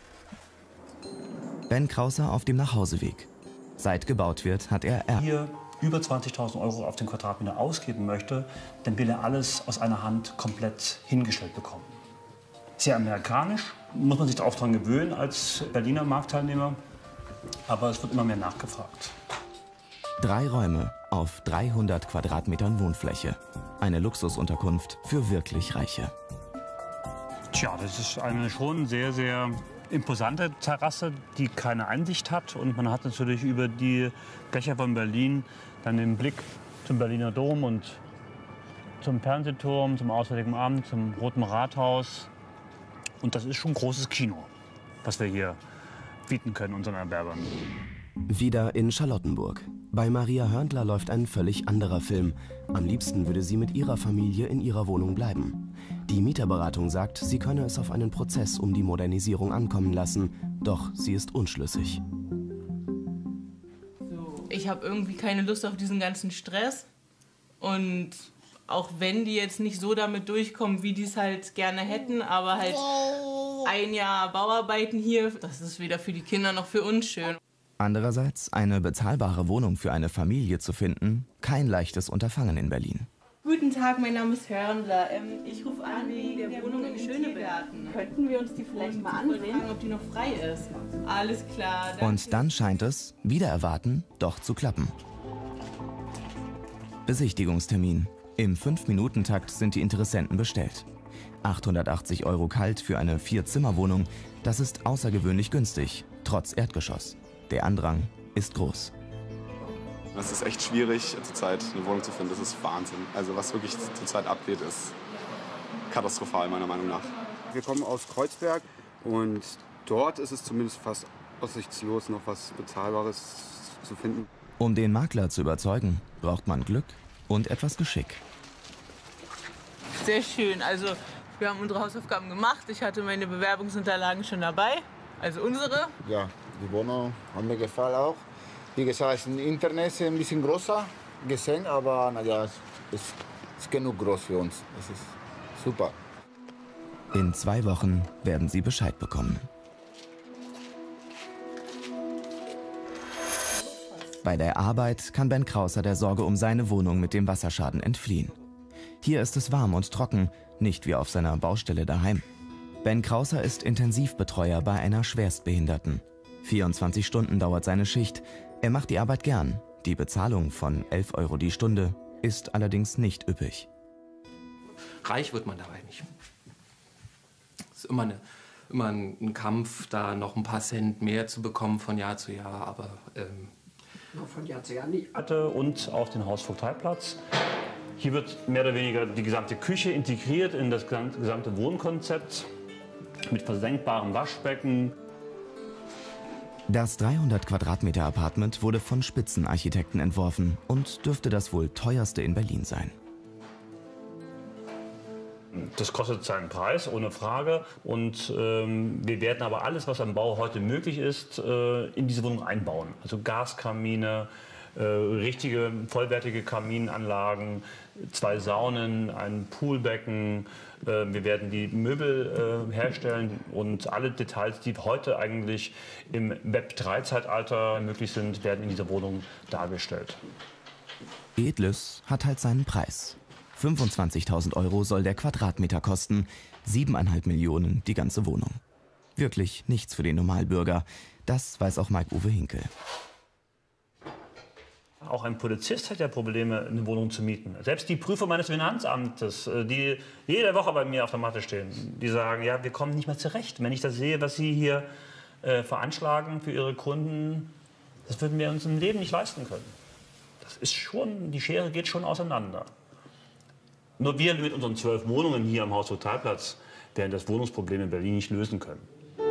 [SPEAKER 1] Ben Krauser auf dem Nachhauseweg. Seit gebaut wird, hat er Ärger.
[SPEAKER 27] Hier
[SPEAKER 14] über zwanzigtausend Euro auf den Quadratmeter ausgeben möchte, dann will er alles aus einer Hand komplett hingestellt bekommen. Sehr amerikanisch, muss man sich darauf dran gewöhnen als Berliner Marktteilnehmer, aber es wird immer mehr nachgefragt.
[SPEAKER 1] Drei Räume auf dreihundert Quadratmetern Wohnfläche. Eine Luxusunterkunft für wirklich Reiche.
[SPEAKER 14] Tja, das ist eine schon sehr, sehr imposante Terrasse, die keine Einsicht hat. Und man hat natürlich über die Dächer von Berlin dann den Blick zum Berliner Dom und zum Fernsehturm, zum Auswärtigen Amt, zum Roten Rathaus. Und das ist schon ein großes Kino, was wir hier bieten können unseren Erwerbern.
[SPEAKER 4] Wieder in Charlottenburg. Bei Maria Hörndler läuft ein völlig anderer Film. Am liebsten würde sie mit ihrer Familie in ihrer Wohnung bleiben. Die Mieterberatung sagt, sie könne es auf einen Prozess um die Modernisierung ankommen lassen. Doch sie ist unschlüssig.
[SPEAKER 2] Ich habe irgendwie keine Lust auf diesen ganzen Stress. Und auch wenn die jetzt nicht so damit durchkommen, wie die es halt gerne hätten, aber halt ein Jahr Bauarbeiten hier, das ist weder für die Kinder noch für uns schön.
[SPEAKER 1] Andererseits eine bezahlbare Wohnung für eine Familie zu finden, kein leichtes Unterfangen in Berlin.
[SPEAKER 2] Guten Tag, mein Name ist Hörndler. Ähm, ich rufe an wegen der, der Wohnung in Schöneberg. Könnten wir uns die vielleicht mal ansehen, ob die noch frei ist? Alles klar. Danke.
[SPEAKER 1] Und dann scheint es, wider Erwarten, doch zu klappen. Besichtigungstermin. Im fünf Minuten Takt sind die Interessenten bestellt. achthundertachtzig Euro kalt für eine Vier-Zimmer-Wohnung, das ist außergewöhnlich günstig, trotz Erdgeschoss. Der Andrang ist groß.
[SPEAKER 16] Es ist echt schwierig, zurzeit eine Wohnung zu finden. Das ist Wahnsinn. Also was wirklich zurzeit abgeht, ist katastrophal, meiner Meinung nach.
[SPEAKER 15] Wir kommen aus Kreuzberg und dort ist es zumindest fast aussichtslos, noch was Bezahlbares zu finden.
[SPEAKER 1] Um den Makler zu überzeugen, braucht man Glück und etwas Geschick.
[SPEAKER 2] Sehr schön. Also wir haben unsere Hausaufgaben gemacht. Ich hatte meine Bewerbungsunterlagen schon dabei. Also unsere.
[SPEAKER 26] Ja, die Wohnung hat mir gefallen auch. Wie gesagt, ist im Internet ein bisschen größer gesehen, aber naja, es ist, ist genug groß für uns. Es ist super.
[SPEAKER 1] In zwei Wochen werden Sie Bescheid bekommen. Bei der Arbeit kann Ben Krauser der Sorge um seine Wohnung mit dem Wasserschaden entfliehen. Hier ist es warm und trocken, nicht wie auf seiner Baustelle daheim. Ben Krauser ist Intensivbetreuer bei einer Schwerstbehinderten. vierundzwanzig Stunden dauert seine Schicht. Er macht die Arbeit gern. Die Bezahlung von elf Euro die Stunde ist allerdings nicht üppig.
[SPEAKER 3] Reich wird man dabei nicht. Es ist immer, eine, immer ein Kampf, da noch ein paar Cent mehr zu bekommen von Jahr zu Jahr. Aber ähm
[SPEAKER 17] von Jahr zu Jahr nicht.
[SPEAKER 14] Und auf den Hausvogteiplatz. Hier wird mehr oder weniger die gesamte Küche integriert in das gesamte Wohnkonzept mit versenkbarem Waschbecken.
[SPEAKER 1] Das dreihundert Quadratmeter Apartment wurde von Spitzenarchitekten entworfen und dürfte das wohl teuerste in Berlin sein.
[SPEAKER 14] Das kostet seinen Preis, ohne Frage. Und ähm, wir werden aber alles, was am Bau heute möglich ist, äh, in diese Wohnung einbauen. Also Gaskamine, äh, richtige, vollwertige Kaminanlagen, zwei Saunen, ein Poolbecken. Äh, wir werden die Möbel äh, herstellen und alle Details, die heute eigentlich im Web drei Zeitalter möglich sind, werden in dieser Wohnung dargestellt.
[SPEAKER 1] Edles hat halt seinen Preis. fünfundzwanzigtausend Euro soll der Quadratmeter kosten, siebeneinhalb Millionen die ganze Wohnung. Wirklich nichts für den Normalbürger, das weiß auch Mike-Uwe Hinkel.
[SPEAKER 14] Auch ein Polizist hat ja Probleme, eine Wohnung zu mieten. Selbst die Prüfer meines Finanzamtes, die jede Woche bei mir auf der Matte stehen, die sagen, ja, wir kommen nicht mehr zurecht. Wenn ich das sehe, was Sie hier äh, veranschlagen für Ihre Kunden, das würden wir uns im Leben nicht leisten können. Das ist schon, die Schere geht schon auseinander. Nur wir mit unseren zwölf Wohnungen hier am Hausvogteiplatz werden das Wohnungsproblem in Berlin nicht lösen können.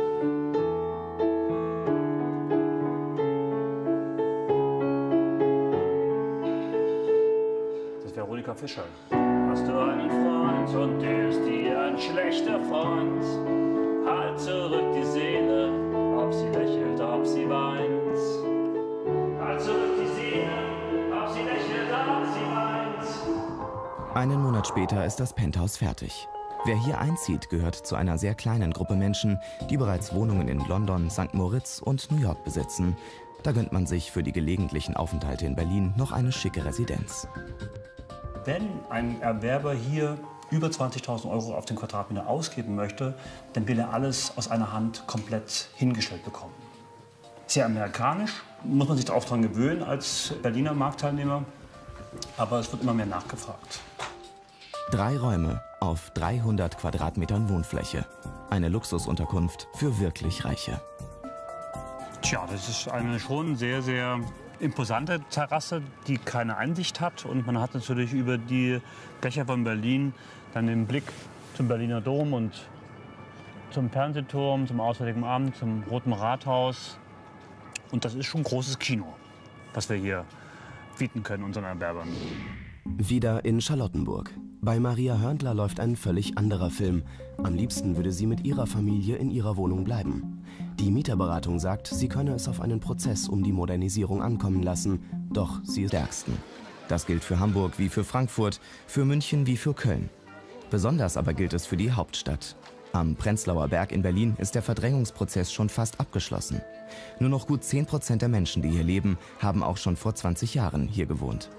[SPEAKER 14] Das ist Veronika Fischer. Hast du einen Freund und der ist dir ein schlechter Freund? Halt zurück die Seele, ob sie lächelt, ob sie weint. Halt zurück die Seele, ob sie lächelt, ob sie weint.
[SPEAKER 1] Einen Monat später ist das Penthouse fertig. Wer hier einzieht, gehört zu einer sehr kleinen Gruppe Menschen, die bereits Wohnungen in London, Sankt Moritz und New York besitzen. Da gönnt man sich für die gelegentlichen Aufenthalte in Berlin noch eine schicke Residenz.
[SPEAKER 14] Wenn ein Erwerber hier über zwanzigtausend Euro auf den Quadratmeter ausgeben möchte, dann will er alles aus einer Hand komplett hingestellt bekommen. Sehr amerikanisch, muss man sich darauf dran gewöhnen als Berliner Marktteilnehmer, aber es wird immer mehr nachgefragt.
[SPEAKER 1] Drei Räume auf dreihundert Quadratmetern Wohnfläche. Eine Luxusunterkunft für wirklich Reiche.
[SPEAKER 14] Tja, das ist eine schon sehr, sehr imposante Terrasse, die keine Einsicht hat. Und man hat natürlich über die Dächer von Berlin dann den Blick zum Berliner Dom und zum Fernsehturm, zum Auswärtigen Amt, zum Roten Rathaus. Und das ist schon ein großes Kino, was wir hier bieten können unseren Erwerbern.
[SPEAKER 4] Wieder in Charlottenburg. Bei Maria Hörndler läuft ein völlig anderer Film. Am liebsten würde sie mit ihrer Familie in ihrer Wohnung bleiben. Die Mieterberatung sagt, sie könne es auf einen Prozess um die Modernisierung ankommen lassen. Doch sie ist stärksten. Das gilt für Hamburg wie für Frankfurt, für München wie für Köln. Besonders aber gilt es für die Hauptstadt. Am Prenzlauer Berg in Berlin ist der Verdrängungsprozess schon fast abgeschlossen. Nur noch gut zehn Prozent der Menschen, die hier leben, haben auch schon vor zwanzig Jahren hier gewohnt.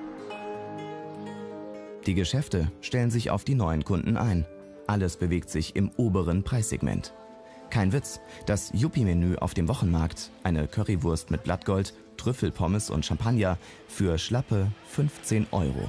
[SPEAKER 4] Die Geschäfte stellen sich auf die neuen Kunden ein. Alles bewegt sich im oberen Preissegment. Kein Witz, das Yuppie-Menü auf dem Wochenmarkt, eine Currywurst mit Blattgold, Trüffelpommes und Champagner für schlappe fünfzehn Euro.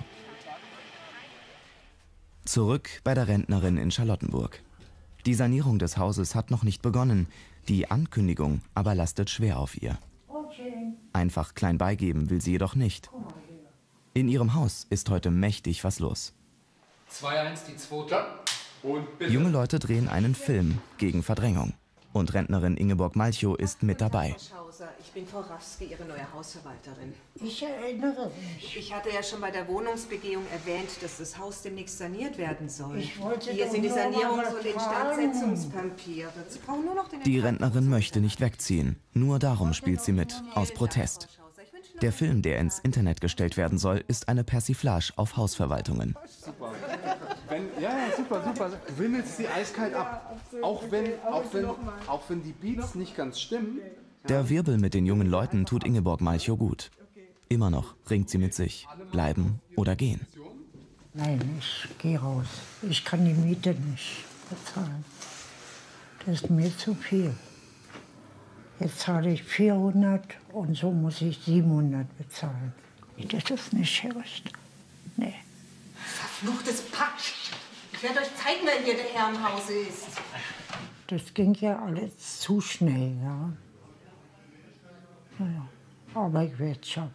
[SPEAKER 4] Zurück bei der Rentnerin in Charlottenburg. Die Sanierung des Hauses hat noch nicht begonnen, die Ankündigung aber lastet schwer auf ihr. Einfach klein beigeben will sie jedoch nicht. In ihrem Haus ist heute mächtig was los.
[SPEAKER 3] zwei eins, die zweite. Und bitte.
[SPEAKER 1] Junge Leute drehen einen Film gegen Verdrängung. Und Rentnerin Ingeborg Malchow ist mit dabei.
[SPEAKER 6] Ich bin Frau Raske, Ihre neue Hausverwalterin.
[SPEAKER 9] Ich erinnere mich.
[SPEAKER 6] Ich hatte ja schon bei der Wohnungsbegehung erwähnt, dass das Haus demnächst saniert werden soll.
[SPEAKER 9] Ich wollte
[SPEAKER 6] Hier
[SPEAKER 9] doch
[SPEAKER 6] sind die
[SPEAKER 9] nur mal
[SPEAKER 6] Sanierungs- und
[SPEAKER 9] fragen.
[SPEAKER 6] Instandsetzungspapiere. Sie brauchen nur noch den
[SPEAKER 1] Die Rentnerin möchte nicht wegziehen. Nur darum spielt sie mit, aus Protest. Der Film, der ins Internet gestellt werden soll, ist eine Persiflage auf Hausverwaltungen.
[SPEAKER 15] Super. Wenn, ja, ja, super, super. Du wimmelst sie eiskalt ab. Auch wenn, auch wenn, auch wenn die Beats nicht ganz stimmen.
[SPEAKER 1] Der Wirbel mit den jungen Leuten tut Ingeborg Malchow gut. Immer noch ringt sie mit sich. Bleiben oder gehen.
[SPEAKER 9] Nein, ich gehe raus. Ich kann die Miete nicht bezahlen. Das ist mir zu viel. Jetzt zahle ich vierhundert und so muss ich siebenhundert bezahlen. Das ist nicht gerecht. Nee.
[SPEAKER 6] Verfluchtes Pack! Ich werde euch zeigen, wenn hier der Herr im Hause ist.
[SPEAKER 9] Das ging ja alles zu schnell, ja. Naja, aber ich werde es schaffen.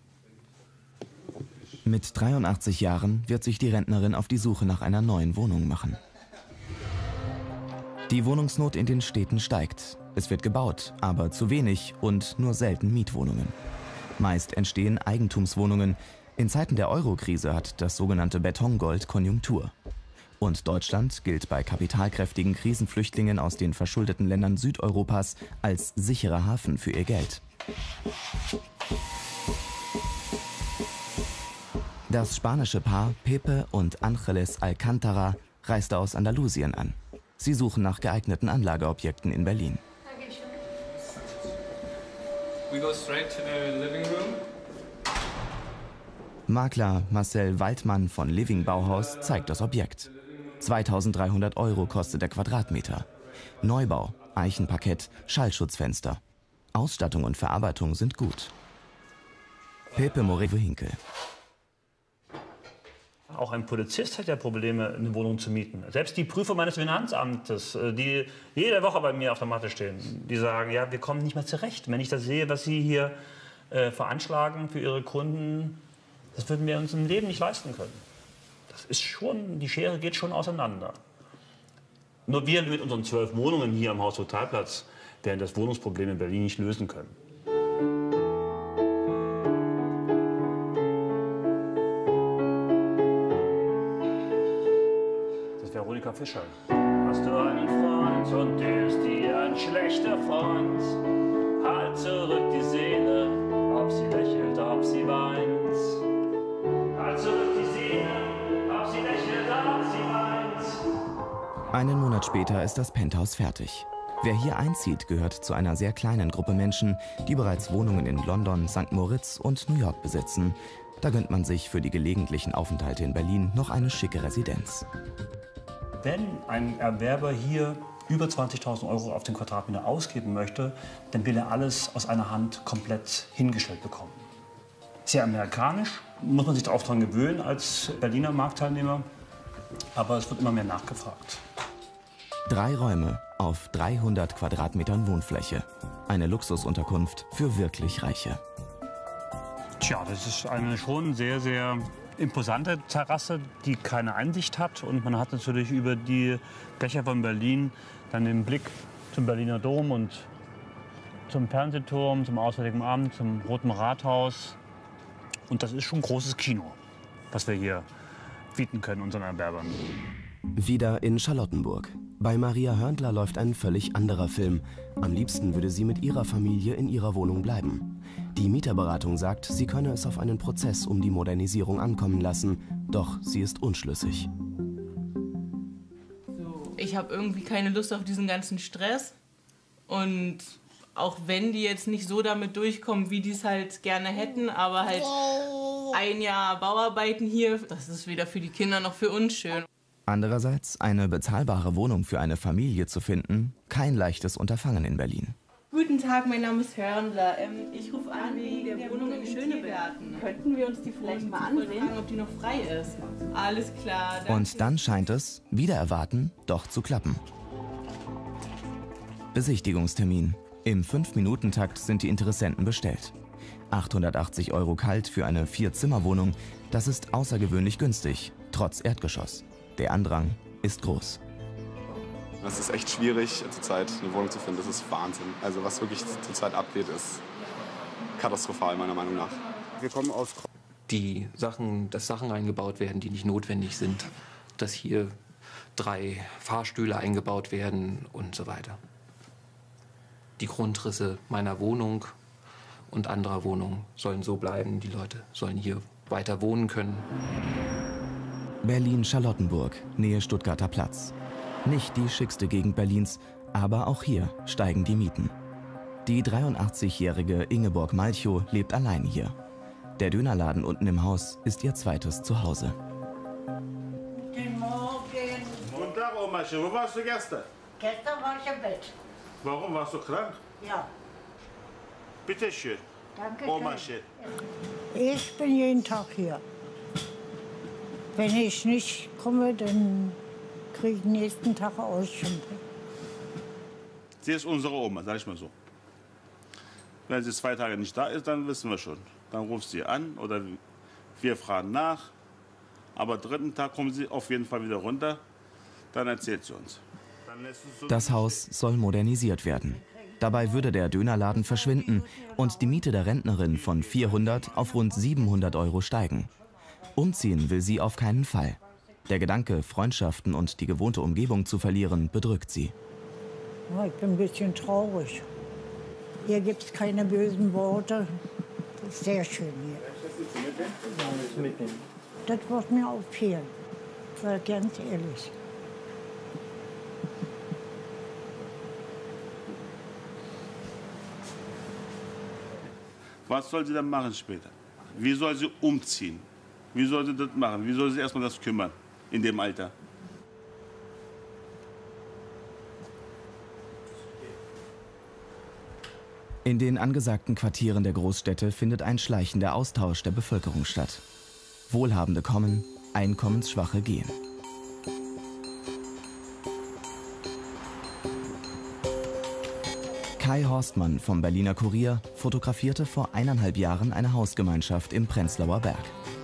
[SPEAKER 1] Mit dreiundachtzig Jahren wird sich die Rentnerin auf die Suche nach einer neuen Wohnung machen. Die Wohnungsnot in den Städten steigt. Es wird gebaut, aber zu wenig und nur selten Mietwohnungen. Meist entstehen Eigentumswohnungen. In Zeiten der Euro-Krise hat das sogenannte Betongold Konjunktur. Und Deutschland gilt bei kapitalkräftigen Krisenflüchtlingen aus den verschuldeten Ländern Südeuropas als sicherer Hafen für ihr Geld. Das spanische Paar Pepe und Ángeles Alcántara reiste aus Andalusien an. Sie suchen nach geeigneten Anlageobjekten in Berlin.
[SPEAKER 3] We go straight to the living room.
[SPEAKER 1] Makler Marcel Waldmann von Living Bauhaus zeigt das Objekt. zweitausenddreihundert Euro kostet der Quadratmeter. Neubau, Eichenparkett, Schallschutzfenster. Ausstattung und Verarbeitung sind gut. Pepe Morewe-Hinkel.
[SPEAKER 14] Auch ein Polizist hat ja Probleme, eine Wohnung zu mieten. Selbst die Prüfer meines Finanzamtes, die jede Woche bei mir auf der Matte stehen, die sagen, ja, wir kommen nicht mehr zurecht. Wenn ich das sehe, was Sie hier äh, veranschlagen für Ihre Kunden, das würden wir uns im Leben nicht leisten können. Das ist schon, die Schere geht schon auseinander. Nur wir mit unseren zwölf Wohnungen hier am Haus Totalplatz werden das Wohnungsproblem in Berlin nicht lösen können. Veronika Fischer. Hast du einen Freund und der ist dir ein schlechter Freund? Halt zurück die Seele, ob sie lächelt, ob sie weint. Halt zurück die Seele, ob sie lächelt, ob sie weint.
[SPEAKER 1] Einen Monat später ist das Penthouse fertig. Wer hier einzieht, gehört zu einer sehr kleinen Gruppe Menschen, die bereits Wohnungen in London, Sankt Moritz und New York besitzen. Da gönnt man sich für die gelegentlichen Aufenthalte in Berlin noch eine schicke Residenz.
[SPEAKER 14] Wenn ein Erwerber hier über zwanzigtausend Euro auf den Quadratmeter ausgeben möchte, dann will er alles aus einer Hand komplett hingestellt bekommen. Sehr amerikanisch, muss man sich darauf dran gewöhnen als Berliner Marktteilnehmer, aber es wird immer mehr nachgefragt.
[SPEAKER 1] Drei Räume auf dreihundert Quadratmetern Wohnfläche. Eine Luxusunterkunft für wirklich Reiche.
[SPEAKER 14] Tja, das ist eine schon sehr, sehr imposante Terrasse, die keine Einsicht hat. Und man hat natürlich über die Dächer von Berlin dann den Blick zum Berliner Dom und zum Fernsehturm, zum Auswärtigen Amt, zum Roten Rathaus. Und das ist schon ein großes Kino, was wir hier bieten können unseren Erwerbern.
[SPEAKER 4] Wieder in Charlottenburg. Bei Maria Hörndler läuft ein völlig anderer Film. Am liebsten würde sie mit ihrer Familie in ihrer Wohnung bleiben. Die Mieterberatung sagt, sie könne es auf einen Prozess um die Modernisierung ankommen lassen. Doch sie ist unschlüssig.
[SPEAKER 2] Ich habe irgendwie keine Lust auf diesen ganzen Stress. Und auch wenn die jetzt nicht so damit durchkommen, wie die es halt gerne hätten, aber halt ein Jahr Bauarbeiten hier, das ist weder für die Kinder noch für uns schön.
[SPEAKER 1] Andererseits eine bezahlbare Wohnung für eine Familie zu finden, kein leichtes Unterfangen in Berlin.
[SPEAKER 2] Guten Tag, mein Name ist Hörndler. Ähm, ich rufe an wegen der, der Wohnung in Schöneberg. Könnten wir uns die vielleicht mal ansehen, ob die noch frei ist? Alles klar. Danke.
[SPEAKER 1] Und dann scheint es, wider Erwarten, doch zu klappen. Besichtigungstermin. Im fünf Minuten Takt sind die Interessenten bestellt. achthundertachtzig Euro kalt für eine Vier-Zimmer-Wohnung, das ist außergewöhnlich günstig, trotz Erdgeschoss. Der Andrang ist groß.
[SPEAKER 16] Es ist echt schwierig, zurzeit eine Wohnung zu finden. Das ist Wahnsinn. Also was wirklich zurzeit abgeht, ist katastrophal, meiner Meinung nach.
[SPEAKER 3] Wir kommen aus die Sachen, dass Sachen eingebaut werden, die nicht notwendig sind. Dass hier drei Fahrstühle eingebaut werden und so weiter. Die Grundrisse meiner Wohnung und anderer Wohnungen sollen so bleiben. Die Leute sollen hier weiter wohnen können.
[SPEAKER 1] Berlin-Charlottenburg, Nähe Stuttgarter Platz. Nicht die schickste Gegend Berlins, aber auch hier steigen die Mieten. Die dreiundachtzigjährige Ingeborg Malchow lebt allein hier. Der Dönerladen unten im Haus ist ihr zweites Zuhause.
[SPEAKER 9] Guten Morgen.
[SPEAKER 25] Guten Tag, Oma. Wo warst du gestern?
[SPEAKER 9] Gestern war ich im Bett.
[SPEAKER 25] Warum warst du krank?
[SPEAKER 9] Ja.
[SPEAKER 25] Bitte schön.
[SPEAKER 9] Danke
[SPEAKER 25] Oma.
[SPEAKER 9] schön. Ich bin jeden Tag hier. Wenn ich nicht komme, dann kriege ich den nächsten Tag eine Ausschimpfung.
[SPEAKER 25] Sie ist unsere Oma, sag ich mal so. Wenn sie zwei Tage nicht da ist, dann wissen wir schon. Dann ruft sie an oder wir fragen nach. Aber dritten Tag kommen sie auf jeden Fall wieder runter. Dann erzählt sie uns.
[SPEAKER 1] Das Haus soll modernisiert werden. Dabei würde der Dönerladen verschwinden und die Miete der Rentnerin von vierhundert auf rund siebenhundert Euro steigen. Umziehen will sie auf keinen Fall. Der Gedanke, Freundschaften und die gewohnte Umgebung zu verlieren, bedrückt sie.
[SPEAKER 9] Ja, ich bin ein bisschen traurig. Hier gibt es keine bösen Worte. Das ist sehr schön hier. Das wird mir auch fehlen. Sei ganz ehrlich.
[SPEAKER 25] Was soll sie dann machen später? Wie soll sie umziehen? Wie soll sie das machen? Wie soll sie erstmal das kümmern in dem Alter?
[SPEAKER 1] In den angesagten Quartieren der Großstädte findet ein schleichender Austausch der Bevölkerung statt. Wohlhabende kommen, Einkommensschwache gehen. Kai Horstmann vom Berliner Kurier fotografierte vor eineinhalb Jahren eine Hausgemeinschaft im Prenzlauer Berg.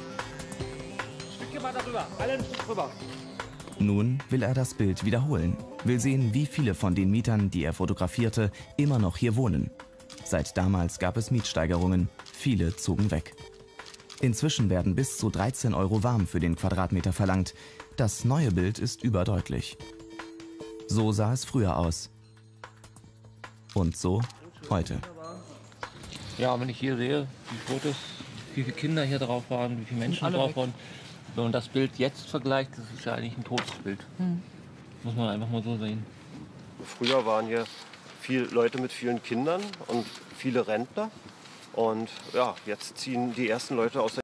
[SPEAKER 1] Nun will er das Bild wiederholen, will sehen, wie viele von den Mietern, die er fotografierte, immer noch hier wohnen. Seit damals gab es Mietsteigerungen, viele zogen weg. Inzwischen werden bis zu dreizehn Euro warm für den Quadratmeter verlangt. Das neue Bild ist überdeutlich. So sah es früher aus. Und so heute.
[SPEAKER 5] Ja, wenn ich hier sehe, die Fotos, wie viele Kinder hier drauf waren, wie viele Menschen
[SPEAKER 24] Alle
[SPEAKER 5] drauf
[SPEAKER 24] weg.
[SPEAKER 5] waren. Wenn man das Bild jetzt vergleicht, das ist ja eigentlich ein totes Bild.
[SPEAKER 24] Hm.
[SPEAKER 5] Muss man einfach mal so sehen.
[SPEAKER 12] Früher waren hier viele Leute mit vielen Kindern und viele Rentner. Und ja, jetzt ziehen die ersten Leute aus der